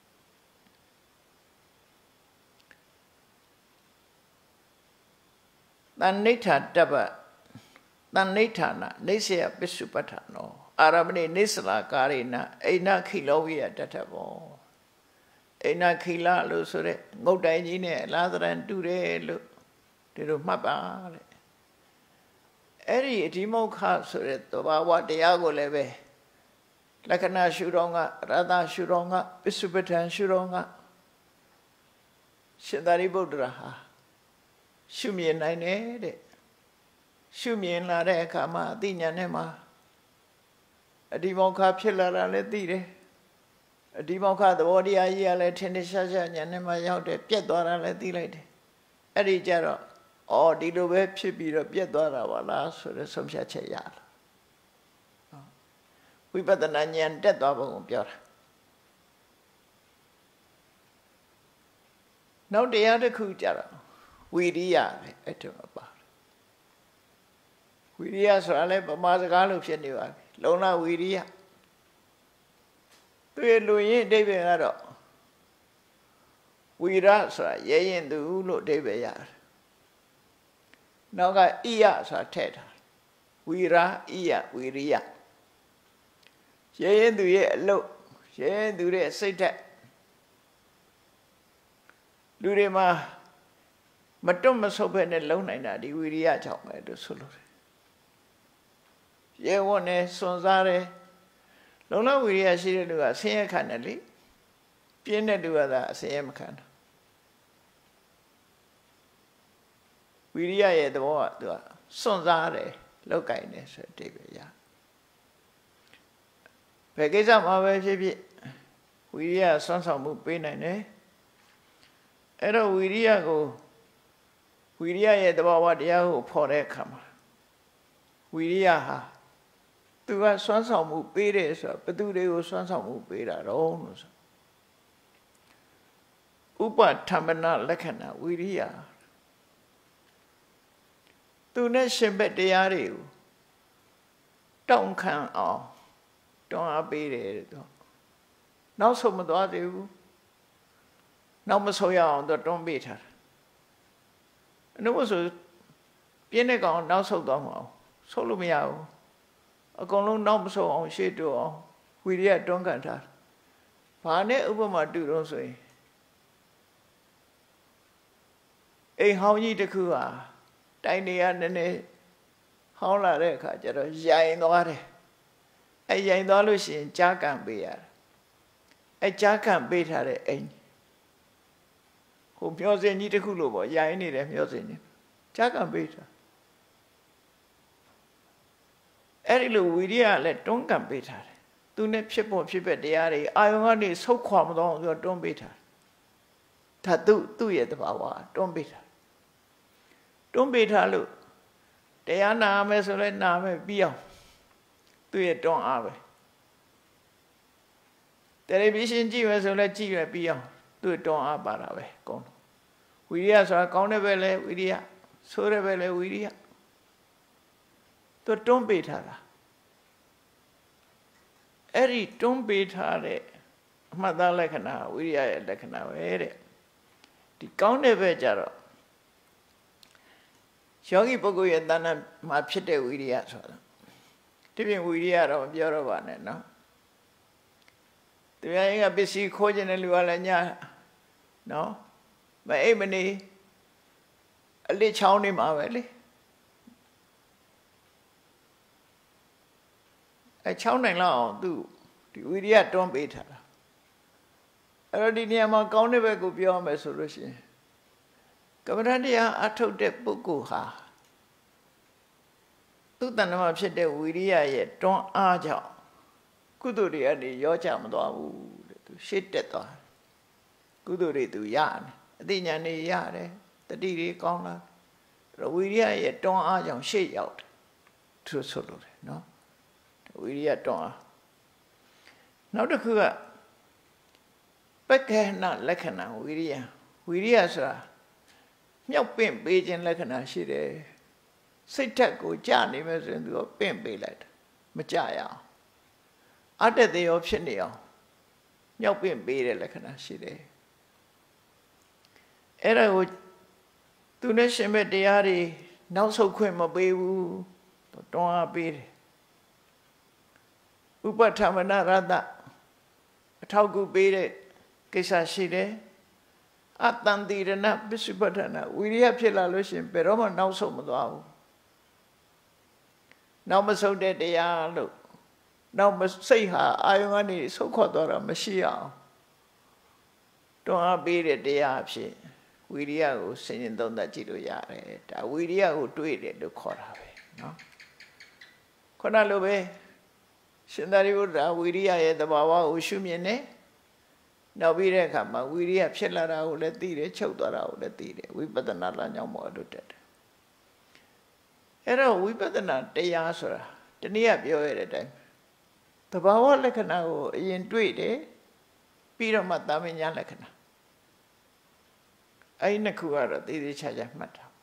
တဏ္ဍိဋ္ဌတပ္ပတဏ္ဍိဋ္ဌာနနေဆယပစ္စုပ္ပထာနောအာရမဏိနိစ္စလာကာရိနအိဏခိလောဝိယတထဘောအိဏခိလလို့ဆိုတဲ့ငုတ်တိုင်ကြီးနဲ့လာသရံတူတယ်လို့ဒီလိုမှတ်ပါတဲ့အဲ့ဒီအဓိမောက္ခဆိုတဲ့သဘာဝတရားကိုလည်းပဲလက္ခဏာရှုတော်ကရတ္တရှုတော်ကပစ္စုပ္ပထံရှုတော်ကရှင်သာရိပုတ္တရာဟာရှုမြင်နိုင်တယ်တဲ့ရှုမြင်လာတဲ့အခါမှာအသိဉာဏ်နဲ့မှာအဓိမောက္ခဖြစ်လာတာလည်းသိတယ်အဓိမောက္ခသဘောတရားကြီးကလည်းထင်ထင်ရှားရှားဉာဏ်နဲ့မှာရောက်တယ်ပြတ်သွားတာလည်းသိလိုက်တယ်အဲ့ဒီကြတော့အော်ဒီလိုပဲဖြစ်ပြီးတော့ပြတ်သွားတာပါလားဆိုတဲ့ဆုံးဖြတ်ချက်ရလာဝိပဿနာဉာဏ်တက်သွားပုံကိုပြောတာနောက်တရားတစ်ခုကြတော့ဝိရိယပဲအဲ့ဒါမှာပါဝိရိယဆိုတာလည်းဗမာစကားလို့ဖြစ်နေပါပြီလုံလဝိရိယသူရဲ့လူရင်းအဓိပ္ပာယ်ကတော့ဝိရဆိုတာရဲရင်သူလို့အဓိပ္ပာယ်ရတယ်နောက်ကဣယဆိုတာထည့်တာဝိရဣယဝိရိယရဲရင်သူရဲ့အလုပ်ရဲရင်သူရဲ့စိတ်ဓာတ်လူတွေမှာမတွတ်မဆုတ်ဘဲနဲ့လုံနိုင်တာဒီဝိရိယကြောင့်ပဲလို့ဆိုလို့ရဲဝတ်နဲ့စွန့်စားတယ်လုံလဝိရိယရှိတဲ့လူကဆင်းရဲခံတယ်လေပြင်းတဲ့လူကသာအဆင်းရဲမခံတာဝိရိယရဲ့သဘောကသူကစွန့်စားတယ်လောက်ကင်တယ်ဆိုတဲ့အဓိပ္ပာယ်ရဘယ်ကိစ္စမှာပဲဖြစ်ဖြစ်ဝိရိယစွန့်ဆောင်မှုပေးနိုင်တယ်အဲ့တော့ဝိရိယကိုဝိရိယရဲ့သဘောဝတရားကိုဖော်တဲ့အခါမှာဝိရိယဟာသူကစွမ်းဆောင်မှုပေးတယ်ဆိုတော့ဘသူတွေကိုစွမ်းဆောင်မှုပေးတာတော့လို့ဆိုဥပထမ္မနလက္ခဏာဝိရိယသူနဲ့ရှင်ဘက်တရားတွေကိုတောင်းခံအောင်တွန်းအားပေးတယ်တော့နောက်ဆုံးမသွားသေးဘူးနောက်မဆုံးရအောင်တော့တွန်းပေးထားတာအနုမဆိုပြင်းတဲ့ကောင်နောက်ဆုတ်သွားမှာဆုတ်လို့မရဘူးအကုန်လုံးနောက်မဆုံးအောင်ရှေ့တိုးအောင်ဝိရိယတွန်းကန်ထားဘာနဲ့ဥပမာတူတော့ဆိုရင်အိမ်ဟောင်းကြီးတစ်ခုဟာတိုင်နေရနည်းနည်းဟောင်းလာတဲ့အခါကျတော့ရိုင်သွားတယ်အဲရိုင်သွားလို့ရှိရင်ကြားကန်ပေးရတယ်အဲကြားကန်ပေးထားတဲ့အိမ်ဟိုမျောစင်ကြီးတစ်ခုလို့ပေါ့ရိုင်နေတယ်မျောစင်ကြီးကြားကန်ပေးထားအဲ့ဒီလိုဝိရိယလည်းတွန်းကန်ပေးထားတယ်သူနဲ့ဖြစ်ပေါ်ဖြစ်ပတရားတွေအာယုံကနေဆုတ်ခွာမသွားအောင်သူကတွန်းပေးထားဒါသူသူ့ရဲ့တဘာဝတွန်းပေးထားတွန်းပေးထားလို့တရားနာမယ်ဆိုလဲနာမယ်ပြီးအောင်သူ့ရဲ့တွန်းအားပဲတယ်လီဗီရှင်းကြည့်မယ်ဆိုလဲကြည့်ရပြီးအောင်သူ့တွန်းအားပါတာပဲကောင်းဝိရိယဆိုတာကောင်းတဲ့ဘက်လဲဝိရိယဆိုးတဲ့ဘက်လဲဝိရိယသူတွန်းပေးထားတာအဲ့ဒီတွန်းပေးထားတဲ့အမှတ်သားလက္ခဏာဝိရိယရဲ့လက္ခဏာပဲတဲ့ဒီကောင်းတဲ့ဘက်ကြတော့ယောဂီပုဂ္ဂိုလ်ရဲ့တဏ္ဍမှာဖြစ်တဲ့ဝိရိယဆိုတာဒီပြင်ဝိရိယတော့မပြောတော့ပါနဲ့နော်တရားရင်ကပစ္စည်းခိုးခြင်းတဲ့လူကလည်းညာနော်မအိပ်မနေအလစ်ချောင်းနေမှာပဲလေအဲချောင်းနိုင်လောက်အောင်သူဒီဝိရိယတွန်းပေးထားတာအဲ့တော့ဒီနေရာမှာကောင်းတဲ့ဘက်ကိုပြောရမယ်ဆိုလို့ရှိရင်ကမ္မဋ္ဌာန်းတရားအထုတ်တဲ့ပုဂ္ဂိုလ်ဟာသူ့တဏ္ဍမှာဖြစ်တဲ့ဝိရိယရဲ့တွန်းအားကြောင့်ကုသိုလ်တွေကနေရောကြမသွားဘူးတဲ့သူရှေ့တက်သွားကုသိုလ်တွေသူရတယ်အသိဉာဏ်တွေရတယ်တတိတွေကောင်းလာဝိရိယရဲ့တွန်းအားကြောင့်ရှေ့ရောက်တယ်သူဆိုလို့တယ်နော်ဝိရိယတွန်းအားနောက်တစ်ခုကပက္ခေနလက္ခဏာဝိရိယဝိရိယဆိုတာမြောက်ပင့်ပေးခြင်းလက္ခဏာရှိတယ်စိတ်ထက်ကိုကြာနေမယ်ဆိုရင်သူကပင့်ပေးလိုက်တယ်မကြရအောင်အတ္တတေရောဖြစ်နေအောင်မြောက်ပင့်ပေးတဲ့လက္ခဏာရှိတယ်အဲ့ဒါကိုသူနဲ့ရှင်မဲ့တရားတွေနောက်ဆုတ်ခွင့်မပေးဘူးတွန်းအားပေးတယ်ဥပဋ္ဌမနရတအထောက်ကူပေးတဲ့ကိစ္စရှိတယ်အတန်တိရဏပစ္စုပ္ပတ္ထနာဝိရိယဖြစ်လာလို့ရှိရင်ဘယ်တော့မှနောက်ဆုတ်မသွားဘူးနောက်မဆုတ်တဲ့တရားလို့နောက်မစိတ်ဟာအာယုံကနေဆုတ်ခွာသွားတာမရှိအောင်တွန်းအားပေးတဲ့တရားအဖြစ်ဝိရိယကိုစဉ်းကျင်သုံးသပ်ကြည့်လို့ရတယ်ဒါဝိရိယကိုတွေးတယ်လို့ခေါ်တာပဲเนาะခုနလိုပဲရှင်သာရိပုတ္တရာဝိရိယရဲ့သဘာဝကိုရှုမြင်နေနောက်ပြီးတဲ့အခါမှာဝိရိယဖြစ်လာတာကိုလည်းသိတယ်ချုပ်သွားတာကိုလည်းသိတယ်ဝိပဿနာလမ်းကြောင်းပေါ်လို့တက်တယ်အဲ့တော့ဝိပဿနာတရားဆိုတာတနည်းပြောရတဲ့အတိုင်းသဘာဝလက္ခဏာကိုအရင်တွေ့တယ်ပြီးတော့မှသာမညလက္ခဏာအဲ့ဒီနှစ်ခုကတော့သေသေးချာချာမှတ်တာ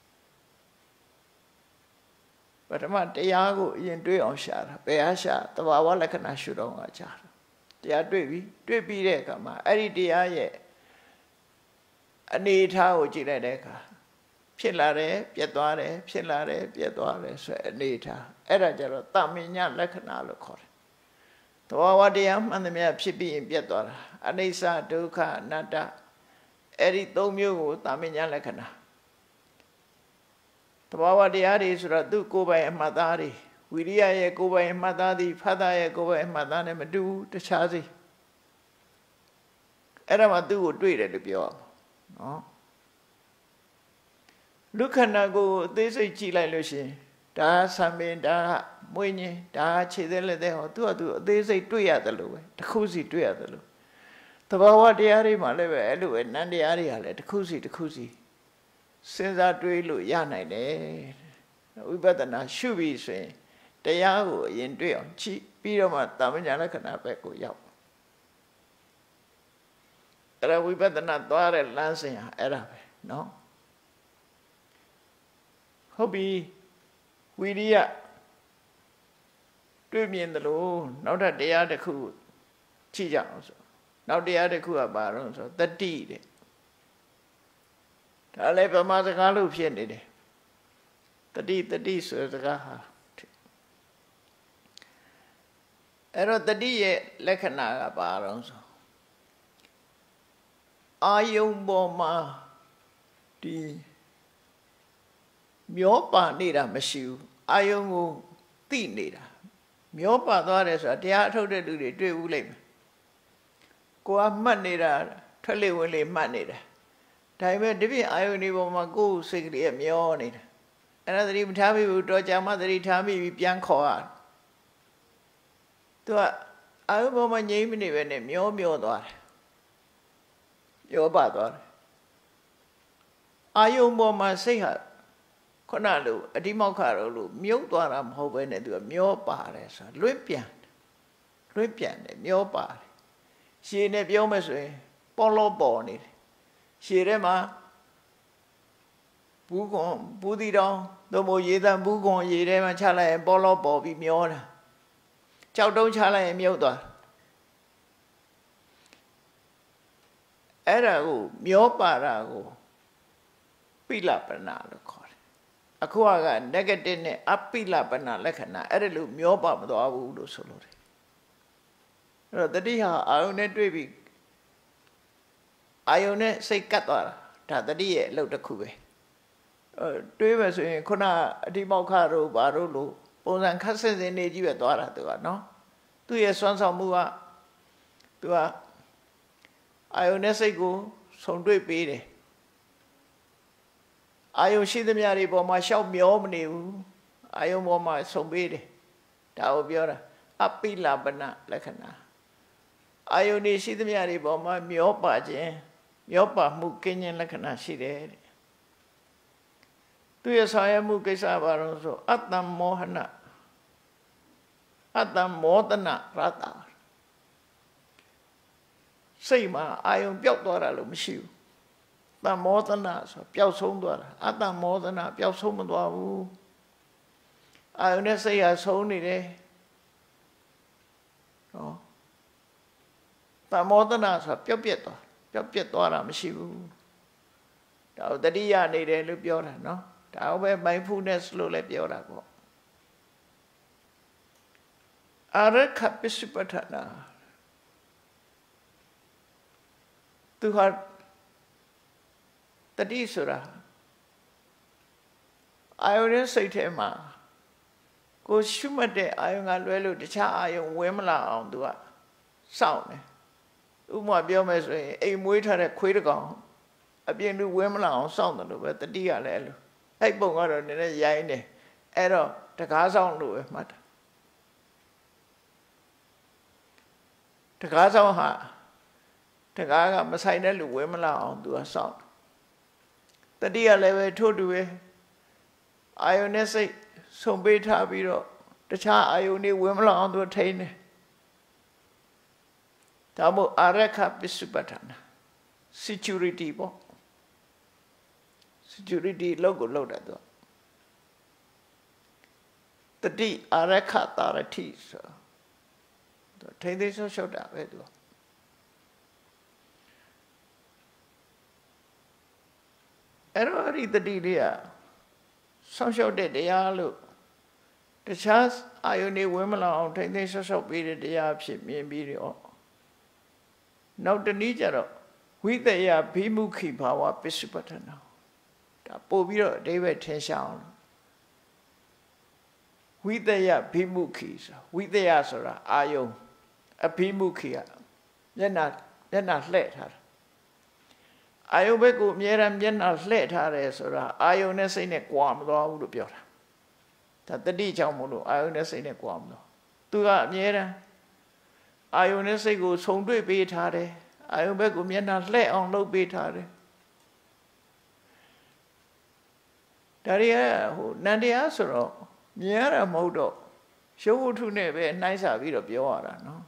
ပထမတရားကိုအရင်တွေ့အောင်ရှာတာဘယ်အားရှာသဘာဝလက္ခဏာရှုတော့ကရှာတာတရားတွေ့ပြီတွေ့ပြီးတဲ့အခါမှာအဲ့ဒီတရားရဲ့အနေအထားကိုကြည့်လိုက်တဲ့အခါဖြစ်လာတယ်ပြတ်သွားတယ်ဖြစ်လာတယ်ပြတ်သွားတယ်ဆိုအနေအထားအဲ့ဒါကြတော့တာမညလက္ခဏာလို့ခေါ်တယ်သဘာဝတရားမှန်သမျှဖြစ်ပြီးရင်ပြတ်သွားတာအနိစ္စဒုက္ခအနတ္တအဲ့ဒီသုံးမျိုးကိုတာမညလက္ခဏာသဘာဝတရားတွေဆိုတော့သူ့ကိုယ်ပိုင်အမှတ်သားတွေဝိရိယရဲ့ကိုယ်ပိုင်အမှတ်သားသည်ဖတ်သားရဲ့ကိုယ်ပိုင်အမှတ်သားနဲ့မတူဘူးတခြားစီအဲ့ဒါမှသူ့ကိုတွေ့တယ်လို့ပြောရမှာနော်လူခန္ဓာကိုယ်အသေးစိတ်ကြည့်လိုက်လို့ရှိရင်ဒါဆံပင်ဒါမွေးညင်းဒါခြေသေးလက်သေးဟောသူကသူအသေးစိတ်တွေ့ရတယ်လို့ပဲတစ်ခုစီတွေ့ရတယ်လို့သဘာဝတရားတွေမှာလည်းပဲအဲ့လိုပဲနန္တရားတွေကလည်းတစ်ခုစီတစ်ခုစီစဉ်းစားတွေးလို့ရနိုင်တယ်ဝိပဿနာရှုပြီးဆိုရင်တရားကိုအရင်တွေ့အောင်ကြည့်ပြီးတော့မှတာမညာလက္ခဏာဘက်ကိုရောက်အဲ့ဒါဝိပဿနာသွားတဲ့လမ်းစဉ်ဟာအဲ့ဒါပဲเนาะဟုတ်ပြီဝိရိယတွေ့မြင်တယ်လို့နောက်ထပ်တရားတစ်ခုကြည့်ကြအောင်ဆိုနောက်တရားတစ်ခုကဘာလို့ဆိုတတိတဲ့ဒါလည်းဗမာစကားလို့ဖြစ်နေတယ်တတိတတိဆိုတဲ့စကားဟာအဲ့တော့တတိရဲ့လက္ခဏာကဘာလို့ဆိုအာယုံပေါ်မှာဒီမျောပါနေတာမရှိဘူးအာယုံကိုသိနေတာမျောပါသွားတယ်ဆိုတာတရားအထုတ်တဲ့လူတွေတွေ့ဘူးလိမ့်မယ်ကိုကမှတ်နေတာထွက်လေဝင်လေမှတ်နေတာဒါပေမဲ့ဒီပြင်အာယုန်ဒီပေါ်မှာကိုယ်စိတ်ကလေးမျောနေတာအဲ့ဒါသတိမထားမိဘူးတော့ကြာမှသတိထားမိပြီးပြန်ခေါ်ရသူကအာယုန်ပေါ်မှာငြိမ့်မနေပဲနဲ့မျောမျောသွားတယ်မျောပါသွားတယ်အာယုန်ပေါ်မှာစိတ်ဟာခုနလိုအတိမောက္ခတော့လို့မြုပ်သွားတာမဟုတ်ပဲနဲ့သူကမျောပါတယ်ဆိုတာလွတ်ပြန်လွတ်ပြန်တယ်မျောပါတယ်ရှည်နဲ့ပြောမယ်ဆိုရင်ပေါ်လို့ပေါ်နေတယ်ရှည်ထဲမှာဘူးကွန်ဘူးတီတောင်သို့မဟုတ်ရေတံဘူးကွန်ရေထဲမှာချလိုက်ရင်ပေါ်လို့ပေါ်ပြီးမျောတာကြောက်တုံးချလိုက်ရင်မြုပ်သွားအဲ့ဒါကိုမျောပါတာကိုပိလပနာလို့ခေါ်တယ်အခုက negative နဲ့အပိလပနာလက္ခဏာအဲ့ဒါလို့မျောပါမသွားဘူးလို့ဆိုလို့တယ်အဲ့တော့တတိဟာအာယုန်နဲ့တွေ့ပြီးအာယုန်နဲ့စိတ်ကတ်သွားတာဒါတတိရဲ့အလုပ်တစ်ခုပဲအဲတွေးမယ်ဆိုရင်ခုနအတိမောက္ခတို့ဘာတို့လို့ပုံစံခက်ဆင်စင်နေကြီးပဲသွားတာသူကနော်သူ့ရဲ့စွမ်းဆောင်မှုကသူကအာယုန်နဲ့စိတ်ကိုဆုံတွေ့ပေးတယ်အာယုန်ရှိသမျှတွေပေါ်မှာရှောက်မျောမနေဘူးအာယုန်ပေါ်မှာဆုံပေးတယ်ဒါကိုပြောတာအပိလပနလက္ခဏာအာယုန်နေရှိသမျှတွေပေါ်မှာမျောပါခြင်းမျောပါမှုကင်းခြင်းလက္ခဏာရှိတယ်တဲ့သူရဲ့ဆောင်ရွက်မှုကိစ္စဘာလို့ဆိုအတ္တမောဟန Atta modana rata. Say ma, I am built or a lumshu. The modana, so Piausondor, Atta modana, Piausomado. I only say I saw it. Oh. The modana, so Piopieto, Piopietora, Mishu. The dia needed to be ordered, no? However, mindfulness slowly be ordered. Other capisipatana to her the Disura. I already say to him, go shumate, I am a well to cha, I am Wemla on the sound. Uma biomes, a muita a quitagon. I begin to Wemla on sound of the dear lelu. I bong in a yane, error, the gas on Louis matter. The gas on her. The gaga Masina Wemla on to a sound. The dear level told you, I only say, so beta biro, the cha I only Wemla on to attain. Tamo Areka Bisupatana. Security bo. Security logo loaded. The D Areka authorities. The Tade so showed up. I don't read the D there. Some showed that they are look. The chance I only women on Tade so showed be the Yapship me and video. Now the Nijaro. With the ya Bimuki power Pisipatana. The Bobiro David Tension. With the ya Bimukis, with the Asura, Ayo, a Bimukia. Then not, then not let her. Ayo Beku Mieram, then not let her as Ayo Nessine Guam, the Udupura. That the Dijamudu, Ayo Nessine Guam. Do that, Miera. Ayo Nesse goes home to be tare. I am back with not let on low beta. Daria, who Nadia Soro, Miara Modo, show to never nice a bit of your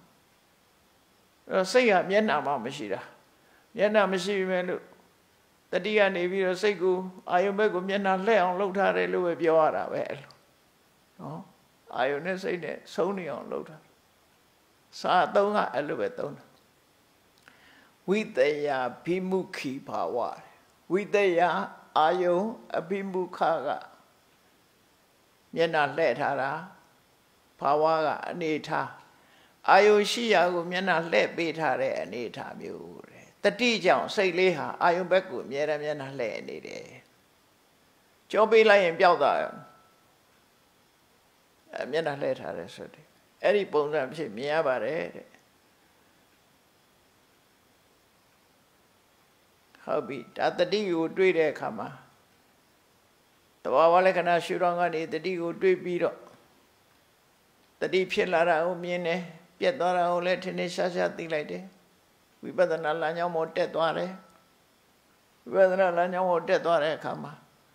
no. Say a Miena Mamashida. Miena Mashi, the dear Navy Segu, I am back with not let on low tare Louis Biora. Well, no, I only say that Sony on low. Sa don't I love it. With the ya Bimuki power. With the ya Ayo a Bimukaga. Yena let her Pawaga Anita. Ayo Shia go Mena let beta Anita Mure. The teacher say Leha, Ayo Beku, Mera Mena let it. Joby lay in Bielda. Mena let her said. Any bones I'm saying, Miabare. How be that the D would do it, Kama. The Wawalakana Shuranga, the D would do beat up. The deep Shelara, Omine, Piedora, Olet, and Shasha, thing like that. We better not Lanya more dead ware. We better not Lanya more dead ware, Kama.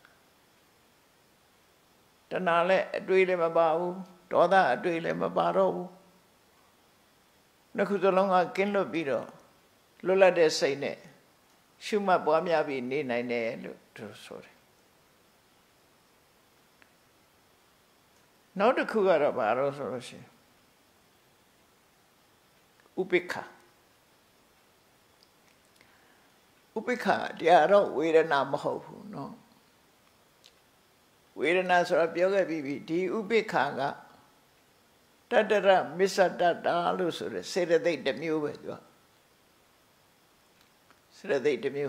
The Nale, a dream about, Toda, a dream about. Nakuzalonga, Kinlo Bido. Lula de Sane. Shuma Bamia be need nine sorry. Now the Kugara Baros or she Upika Upika, the arrow, we are not hope, no. We are not sort of yoga bibi, the Upikaga Tadara, Missa Dada Lusur, say that they demure with you. Say they demure.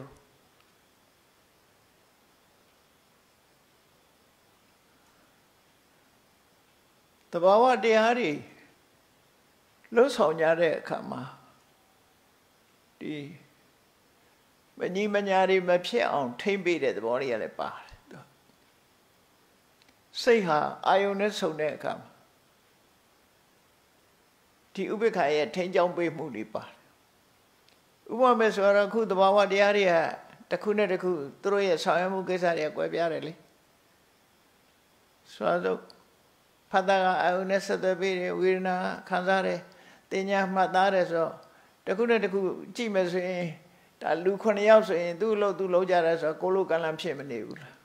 The Bawa Diari Los Honyare Kama. The Many Manari Mapia on Timby at the body of the bar. Say her, I own it so near come. The Ubikaya Tenjong Bay Moody bar. Uma Meswara Ku the Bawa Diaria, the Kuneku, Troya Samu Gesaria Guabiarelli. So ဖတ်တာကအယုံနဲ့ဆက်သွယ်ပေးတယ်ဝေဒနာခံစားတယ်တင်ညာမှတ်သားတယ်ဆိုတော့တခုနဲ့တခုကြည့်မယ်ဆိုရင်ဒါလူခုနှစ်ယောက်ဆိုရင်သူ့လို့သူ့လုံးကြတယ်ဆိုတော့ကိုလိုကလန်ဖြစ်မနေဘူးလား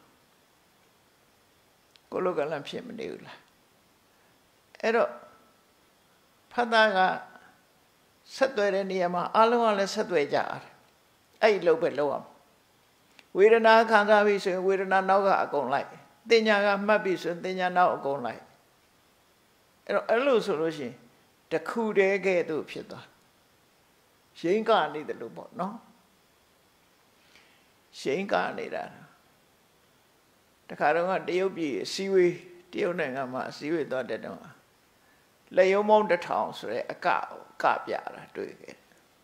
ကိုလိုကလန်ဖြစ်မနေဘူးလားအဲ့တော့ဖတ်တာကဆက်သွယ်တဲ့နေရာမှာအလုံးကလည်းဆက်သွယ်ကြတယ်အဲ့ဒီလို့ပဲလောက်အောင်ဝေဒနာခံစားပြီဆိုရင်ဝေဒနာနောက်ကအကုန်လိုက်တင်ညာကမှတ်ပြီဆိုရင်တင်ညာနောက်အကုန်လိုက်အဲ့တော့အဲ့လိုဆိုလို့ရှိရင်တခုတည်းကဲ့သို့ဖြစ်သွားရင်းကနေတယ်လို့ပေါ့နော်ရင်းကနေတာတခါတော့ကတရုတ်ပြည်အစည်းအဝေးတရုတ်နိုင်ငံမှာအစည်းအဝေးသွားတဲ့တုန်းကလက်ရုံးမုံတစ်ထောင်ဆိုတဲ့အကကပြတာတွေ့ခဲ့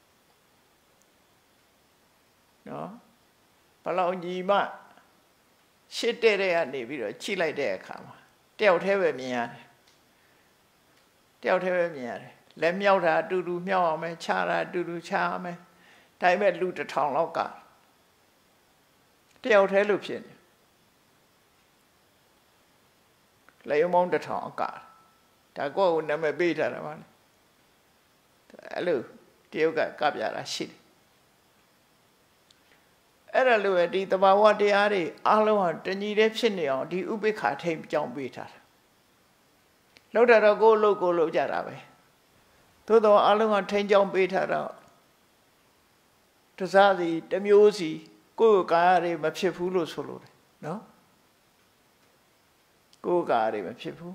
နော်ဘလောက်ညီမရှစ်တဲ့တဲ့ကနေပြီးတော့ချိလိုက်တဲ့အခါမှာတယောက်တည်းပဲမြင်ရတယ်တယောက်တည်းပဲမြင်ရတယ်လက်မြောက်တာအတူတူမြောက်အောင်မယ်ခြားတာအတူတူခြားအောင်မယ်ဒါပေမဲ့လူတစ်ထောင်လောက်ကတယောက်တည်းလို့ဖြစ်နေလက်ရုံးမုံတစ်ထောင်အကဒါကိုယ်ကိုနာမည်ပေးထားတာပါလေအဲ့လိုတရုတ်ကကပြတာရှိတယ်အဲ့ဒါလိုပဲဒီတဘာဝတရားတွေအားလုံးဟာတညီတည်းဖြစ်နေအောင်ဒီဥပိ္ပခာထိန်ကြောင်းပေးထားတာလောက်တာတော့ကိုယ်လို့ကိုယ်လို့ကြတာပဲသို့တော့အားလုံးကထိန်ကြောင်းပေးထားတော့တစားစီတစ်မျိုးစီကိုယ်ကာယတွေမဖြစ်ဘူးလို့ဆိုလို့တယ်နော်ကိုယ်ကာယတွေမဖြစ်ဘူး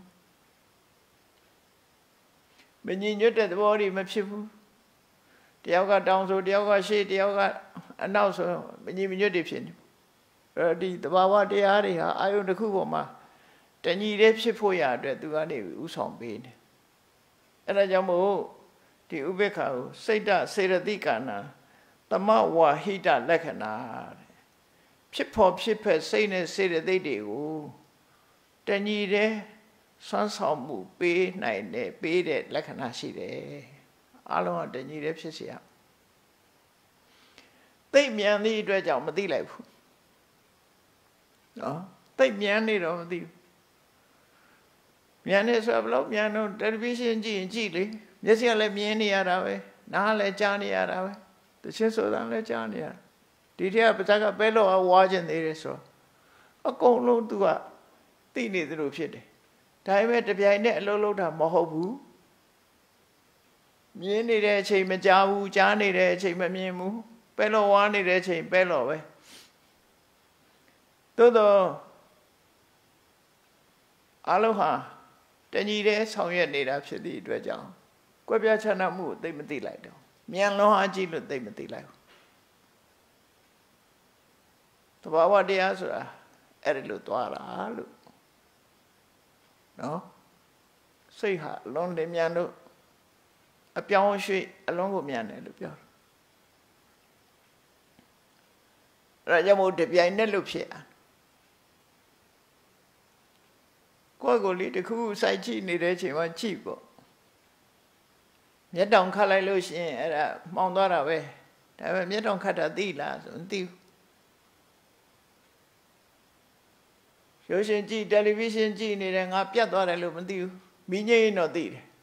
မညီညွတ်တဲ့သဘောတွေမဖြစ်ဘူးတယောက်ကတောင်ဆိုတယောက်ကရှေ့တယောက်ကအနောက်ဆိုမညီမညွတ်တွေဖြစ်နေအဲဒီတဘာဝတရားတွေဟာအာယုန်တစ်ခုပေါ်မှာတညီတည်းဖြစ်ဖို့ရအတွက်သူကနေဥဆောင်ပေးနေအဲ့ဒါကြောင့်မို့ဒီဥပေက္ခာကိုစိတ်တစေရတိကနာသမဝါဟိတလက္ခဏာတဲ့ဖြစ်ဖို့ဖြစ်ဖက်စိတ်နဲ့စေရတိတွေကိုတညီတည်းစွမ်းဆောင်မှုပေးနိုင်တဲ့ပေးတဲ့လက္ခဏာရှိတယ်အလုံးကတညီတည်းဖြစ်စီရသိမြန်သည့်အတွက်ကြောင့်မသိလိုက်ဘူးနော်သိမြန်နေတော့မသိဘူးမြန်နေဆိုဘလို့မြန်တော့တယ်လီဗီရှင်းကြည့်ရင်ကြည့်လေမျက်စိကလည်းမြင်နေရတာပဲနားလည်းကြားနေရတာပဲတချင်းဆိုတာလည်းကြားနေရဒီတည်းကပါဇက်ကပဲလို့ဝါခြင်းသေးတယ်ဆိုအကုန်လုံးသူကသိနေသလိုဖြစ်တယ်ဒါပေမဲ့တပြိုင်နက်အလုံးလုံးတာမဟုတ်ဘူးမြင်နေတဲ့အချိန်မကြားဘူးကြားနေတဲ့အချိန်မမြင်ဘူးပဲလို့ဝါနေတဲ့အချိန်ပဲလို့ပဲသို့တော့အလုံးဟာတညီတဲ့ဆောင်ရွက်နေတာဖြစ်သည့်အတွက်ကြောင့်ကွဲပြားခြားနားမှုကိုသိမသိလိုက်တော့မြန်လွန်အားကြီးလို့သိမသိလိုက်ဘူးတဘာဝတရားဆိုတာအဲ့ဒီလိုသွားတာလို့နော်စိတ်ဟာအလုံးလင်းမြန်လို့အပြောင်းရွှေ့အလုံးကိုမြန်တယ်လို့ပြောတယ်အဲ့ဒါကြောင့်မို့တပြိုင်နက်လို့ဖြစ်အောင်ကိုယ်ကိုလေတခုစိုက်ကြည့်နေတဲ့အချိန်မှာကြည့်ပေါ့မျက်တောင်ခတ်လိုက်လို့ရှိရင်အဲ့ဒါမှောင်သွားတာပဲဒါပေမဲ့မျက်တောင်ခတ်တာသိလားဆိုမသိဘူးရုပ်ရှင်ကြည့်တယ်လီဗီရှင်းကြည့်နေတယ်ငါပြတ်သွားတယ်လို့မသိဘူးမိငိမ့်တော့သိတယ်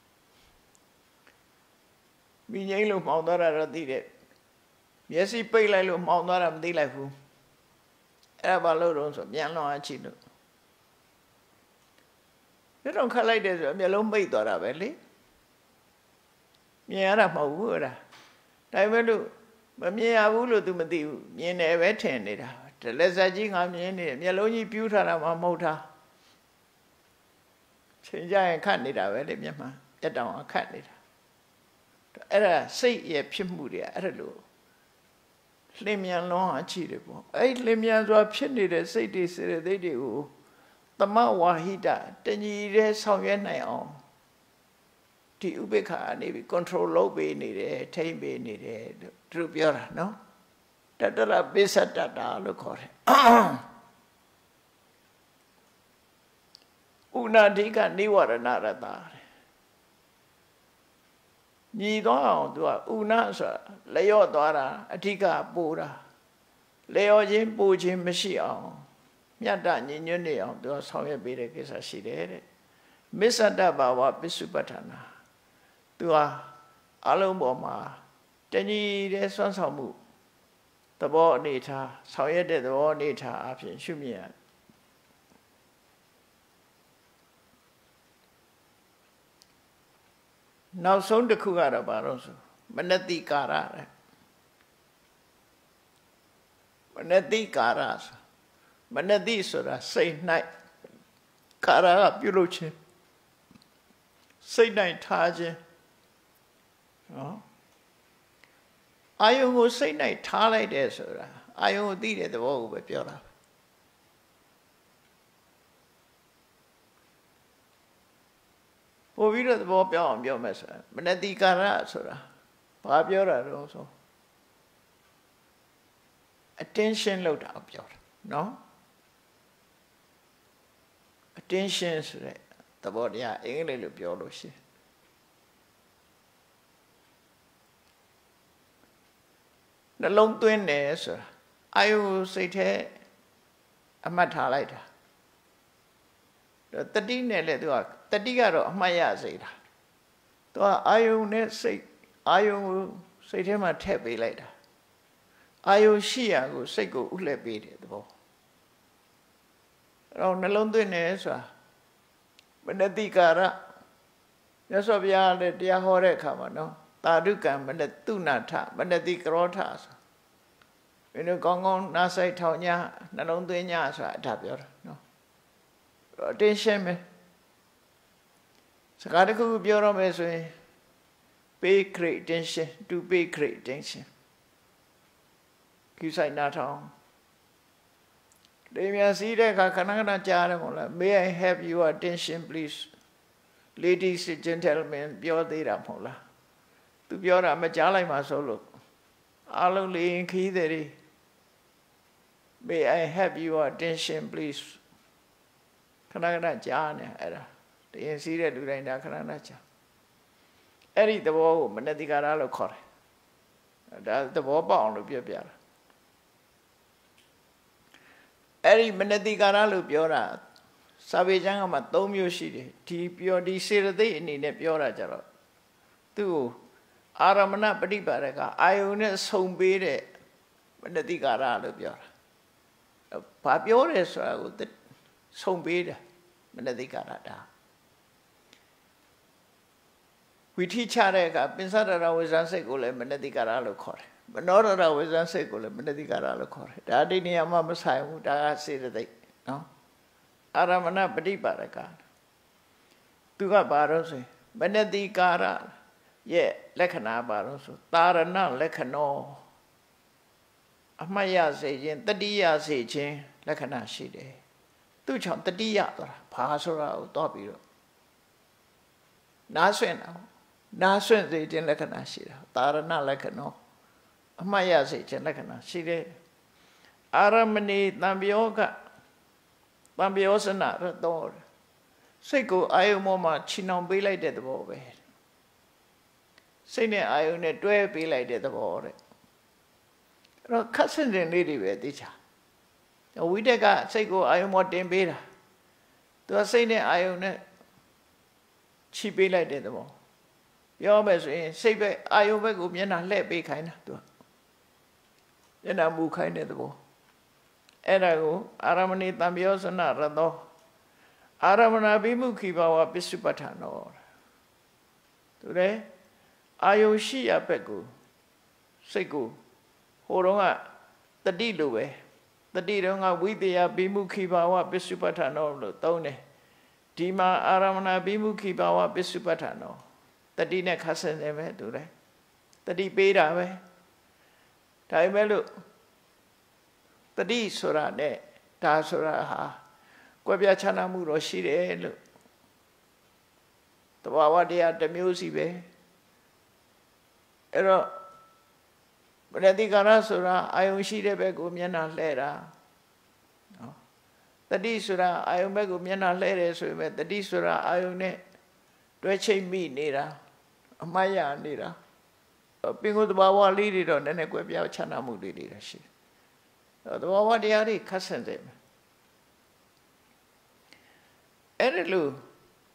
မိငိမ့်လို့မှောင်သွားတာတော့သိတယ်မျက်စိပိတ်လိုက်လို့မှောင်သွားတာမသိလိုက်ဘူးအဲ့ဒါဘာလို့တော့ဆိုမြန်လွန်အားချီလို့မျက်တောင်ခတ်လိုက်တယ်ဆိုမျက်လုံးပိတ်သွားတာပဲလေမြင်ရတာမဟုတ်ဘူးအဲ့ဒါဒါပေမဲ့လို့မမြင်ရဘူးလို့ तू မသိဘူးမြင်တယ်ပဲထင်နေတာတလက်ဆက်ကြီးငါမြင်နေတယ်မျက်လုံးကြီးပြူးထားတာမှမဟုတ်တာချိန်ကြရင်ခတ်နေတာပဲလေမျက်မှန်မျက်တောင်အခတ်နေတာအဲ့ဒါစိတ်ရဲ့ဖြစ်မှုတွေအဲ့ဒါလို့လင်းမြန်လွန်အားချီတယ်ပေါ့အဲ့လင်းမြန်စွာဖြစ်နေတဲ့စိတ်တွေစေတသိက်တွေကိုသမဝါဟိတတညီတဲ့ဆောင်ရွက်နိုင်အောင်ဒီဥပေက္ခာနေပြီး control လုပ်ပေးနေတယ်ထိမ့်ပေးနေတယ်လို့သူတို့ပြောတာနော်တတရပိစတတလို့ခေါ်တယ်ဥနာဓိကနိဝရဏရတညီသွားအောင်သူကဥနာဆိုတာလျော့သွားတာအဓိကပိုးတာလျော့ခြင်းပိုးခြင်းမရှိအောင်မြတ်တညီညွတ်နေအောင်သူကဆောင်ရွက်ပေးတဲ့ကိစ္စရှိတယ်တဲ့ Misata Baba Pisupatana. Tu are Alomoma, Teni de Sansamu, the ball nita, Sawyer the ball nita, after Shumia. Now, soon the Kugara Baroso, Manati Kara. Manati Karas, Manati Sura, say night. Kara Puruchi, say night Taje. I will say night Tala Desura. I will did it the wall with your love. For we don't walk beyond your message. Manati Kara Sura, Pabiora also. Attention load up your no attention is the body. Yeah, English of your lotion. The long twin is I will say to a matter later. The dinner let work. The digger of my yazid. I will say, I will say to him a tabby later. I will share go say go ule beat the ball. Around the London is a Benedicara. Yes, of ya the dear hore come no. Taduka, Benedunata, Benedicarotas. When you go on Nasai Tonya, Nalondunya, so I tap your no. Attention me. Sakatiku Bureau is pay great attention, to pay great attention. Kisai Natong. They may see the Kakanana Jaramola. May I have your attention, please? Ladies and gentlemen, Pure Data Pola. To Pure Amajala Masolo. Aloli in Kideri. May I have your attention, please? Kanana Jana era. They see that during the Kananacha. Eri the war, Manadigaralo Core. That's the war bound of your beer. Eri Manadigaralo Piora. Savijanga Matomio City. T Pure D. Sirade in the Piora Jaro. Two Aramana Padibaraka. I own a home bede. Manadigaralo Piora. Papiores are the home bede. Manadigarada. We teach Hareka, Pinsara was unsecule, Manadigaralo Core. But not that I was unsecule, Manadigaralo Core. Dadinia Mamma's high would I say that they no Aramana Padibaraka. Tuga Barose, Manadicara, ye, Lekana Baroso, Tarana Lekano. Amaya Sajin, Tadia Sajin, Lekana Shide. Two chant the diatra, Pasora, Topiro. Naswena. Naswena they didn't like a nashira. Tarana like a no. Amaya say, Chenakana. She did. Aramani, Nambioga. Bambiosana, the door. Seiko, Iomoma, Chinon be like the ball. Sene, Ione, dwell be like the ball. No cousin in lady with teacher. We take a Seiko, Iomo Dembeda. To a Sene, Ione. She be like the ball. Your best say, I overgo Yana let be kind to. Then I move kind of the ball. And I go, Aramani Tambios and Narado. Aramana Bimuki Bawa Bisupatano. Today, Ayoshia Pegu. Segu. Horonga, the Diluwe. The Didonga Widia Bimuki Bawa Bisupatano, Tone. Dima Aramana Bimuki Bawa Bisupatano. The Dina Cassan ever do they? The D beta way. Taimelu. The D Sura ne. Ta Sura ha. Quabia Chana Muro Shire. The Wawadia the music way. Ero. But I think Arasura, I will see the Begumiana later. The D Sura, I will Begumiana later, so the D Sura, I will ne. Do I change me, Nira? Maya, Nira. Pingo the Bawa lead it on, and a Quabia Chana Moody leadership. The Bawa Diari cousin them. Erilu,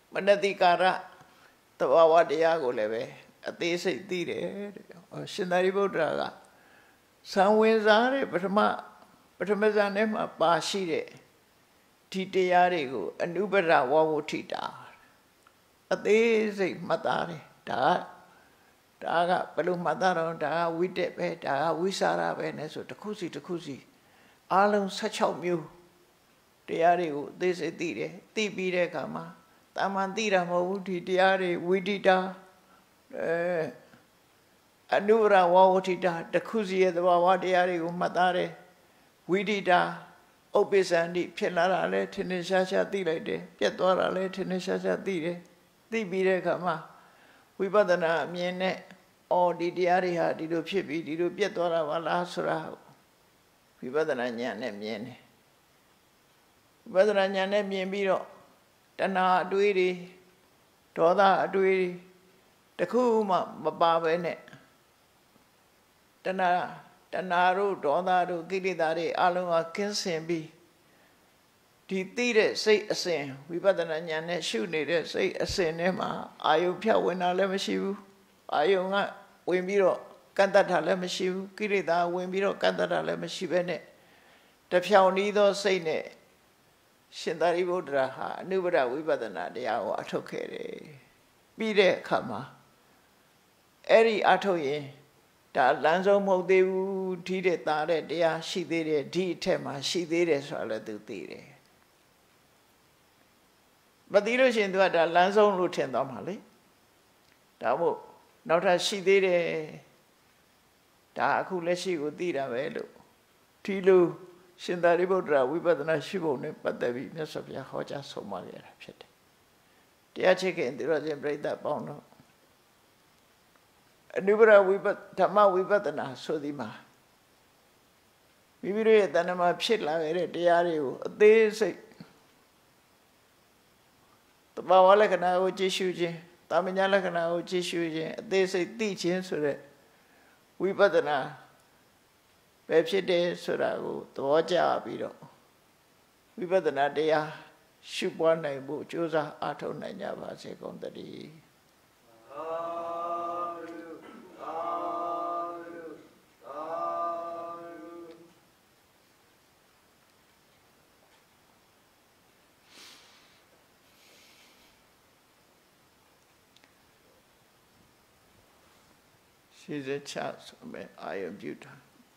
မနတိကာရသဘာဝတရားကိုလည်းပဲအသေးစိတ်သိတယ်တဲ့ရှင်သာရိပုတ္တရာကသံဝင်စားတဲ့ပထမပထမဇန်ထဲမှာပါရှိတဲ့ဒီတရားတွေကိုအနုပဒဝဝဋ္ဌိတာအသေးစိတ်မှတ်သားတယ်ဒါကဒါကဘယ်လိုမှတ်သားတော့ဒါကဝိတက်ပဲဒါကဝိစာရပဲနဲ့ဆိုတစ်ခုစီတစ်ခုစီအားလုံး၁၆မျိုးတရားတွေကိုအသေးစိတ်သိတယ်သိပြီးတဲ့အခါမှာတာမန်သိတာမဟုတ်ဘူးဒီတရားတွေဝိတိတာအဲအနုရဝဝဋ္ဌိတာတစ်ခုစီရဲ့သဘာဝတရားတွေကိုမှတ်သားတယ်ဝိတိတာဥပ္ပစ္စန္တိဖြစ်လာတာလဲထင်ထင်ရှားရှားသိလိုက်တယ်ပြတ်သွားတာလဲထင်ထင်ရှားရှားသိတယ်သိပြီးတဲ့အခါမှာဝိပဿနာအမြင်နဲ့အော်ဒီတရားတွေဟာဒီလိုဖြစ်ပြီးဒီလိုပြတ်သွားတာပါလားဆိုတာဝိပဿနာဉာဏ်နဲ့မြင်တယ်ဝိပဿနာဉာဏ်နဲ့မြင်ပြီးတော့တဏှာအတွေးတွေဒေါသအတွေးတွေတခုမှမပါဘဲနဲ့တဏှာတဏှာတို့ဒေါသတို့ကိလေသာတွေအလုံးအကင်းစင်ပြီးဒီသိတဲ့စိတ်အစဉ်ဝိပဿနာဉာဏ်နဲ့ရှုနေတဲ့စိတ်အစဉ်ထဲမှာအာယုဖြတ်ဝင်တာလည်းမရှိဘူးအာယုကဝင်ပြီးတော့ကန့်တတ်တာလည်းမရှိဘူးကိလေသာဝင်ပြီးတော့ကန့်တတ်တာလည်းမရှိဘဲနဲ့တဖြောင်ဤသောစိတ်နဲ့ရှင်သာရိပုတ္တရာဟာအနုပဒဝိပဿနာတရားကိုအထုတ်ခဲ့တယ်ပြီးတဲ့အခါမှာအဲ့ဒီအထုတ်ရင်ဒါလမ်းဆုံးမဟုတ်သေးဘူးဒီတဲ့သားတဲ့တရားရှိသေးတယ်ဒီအထက်မှာရှိသေးတယ်ဆိုတာလည်းသူသိတယ်မသိလို့ရှိရင်သူကဒါလမ်းဆုံးလို့ထင်သွားမှာလေဒါမို့နောက်ထပ်ရှိသေးတယ်ဒါအခုလက်ရှိကိုသိတာပဲလို့ဒီလိုရှင်သာရိပုတ္တရာဝိပဿနာရှိဖို့နဲ့ပတ်သက်ပြီးမြတ်စွာဘုရားဟောကြားဆုံးမခဲ့တာဖြစ်တယ်တရားချစ်ခင်သူတော်စင်ပြိဿပေါင်းတော့အနုပဒဝိပဓမ္မဝိပဿနာဆိုဒီမှာမိမိတို့ရဲ့တဏ္ဍမှာဖြစ်လာခဲ့တဲ့တရားတွေကိုအသေးစိတ်တဘာဝလက္ခဏာကိုကြည့်ရှုခြင်းတာမညာလက္ခဏာကိုကြည့်ရှုခြင်းအသေးစိတ်သိခြင်းဆိုတဲ့ဝိပဿနာပဲဖြစ်တယ်ဆိုတာကိုသဘောကျပြီးတော့ဝိပဿနာတရားရှုပွားနိုင်ဖို့ကြိုးစားအားထုတ်နိုင်ကြပါစေကုန်သတည်းရှိစေချဆိုမဲ့အာယုပြုတာ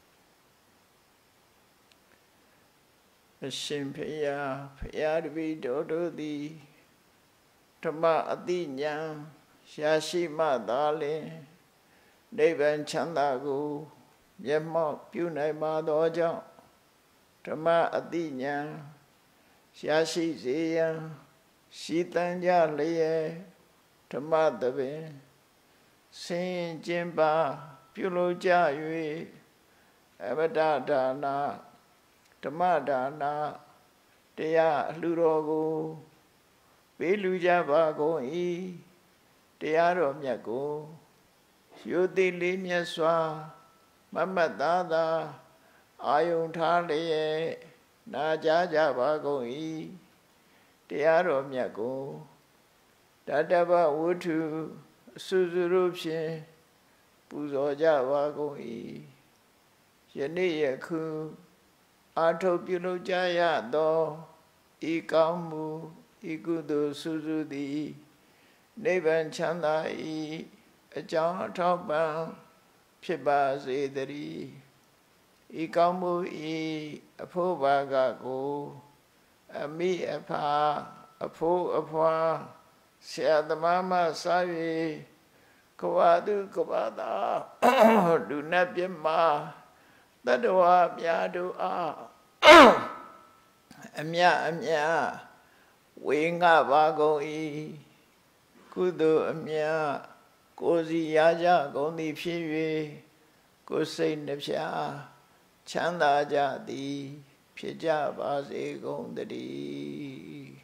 အရှင်ဖယားဖယားတပည့်တော်တို့သည်ဓမ္မအတိညာရှားရှိမှသာလျှင်နိဗ္ဗာန်ချမ်းသာကိုမျက်မှောက်ပြုနိုင်ပါသောကြောင့်ဓမ္မအတိညာရှားရှိစေရန်ရှိတန်ကြလျက်ဓမ္မသဘင်ဆင်ကျင်ပါပြုလို့ကြ၍အဘဒဒါနာဓမ္မဒါနာတရားအလှတော်ကိုပေးလူကြပါကုန်၏တရားတော်မြတ်ကိုရိုသေလေးမြတ်စွာမမတ်သားသာအာယုံထားလျက်နာကြားကြပါကုန်၏တရားတော်မြတ်ကိုတတဗ္ဗဝတ္ထုအစုစုတို့ဖြင့်ပူဇော်ကြပါကုန်၏ယနေ့ယခုအာထုတ်ပြုလုပ်ကြရသောဤကောင်းမှုဤကုသိုလ်စုစုသည်နိဗ္ဗာန်ချမ်းသာ၏အကြောင်းအထောက်ပံ့ဖြစ်ပါစေတည်းဤကောင်းမှုဤအဖို့ဘာကကိုအမိအဖာအဖို့အဖွာဆရာသမားမှစ၍ကဝါတုကဝါသာလူနတ်ပြမတတ္တဝါများတို့အားအမြအမြဝေငှပါကုန်၏ကုသိုလ်အမြကိုယ်စီရကြကုန်သည်ဖြစ်၍ကိုယ်စိတ်နှဖျားချမ်းသာကြသည်ဖြစ်ကြပါစေကုန်သတည်း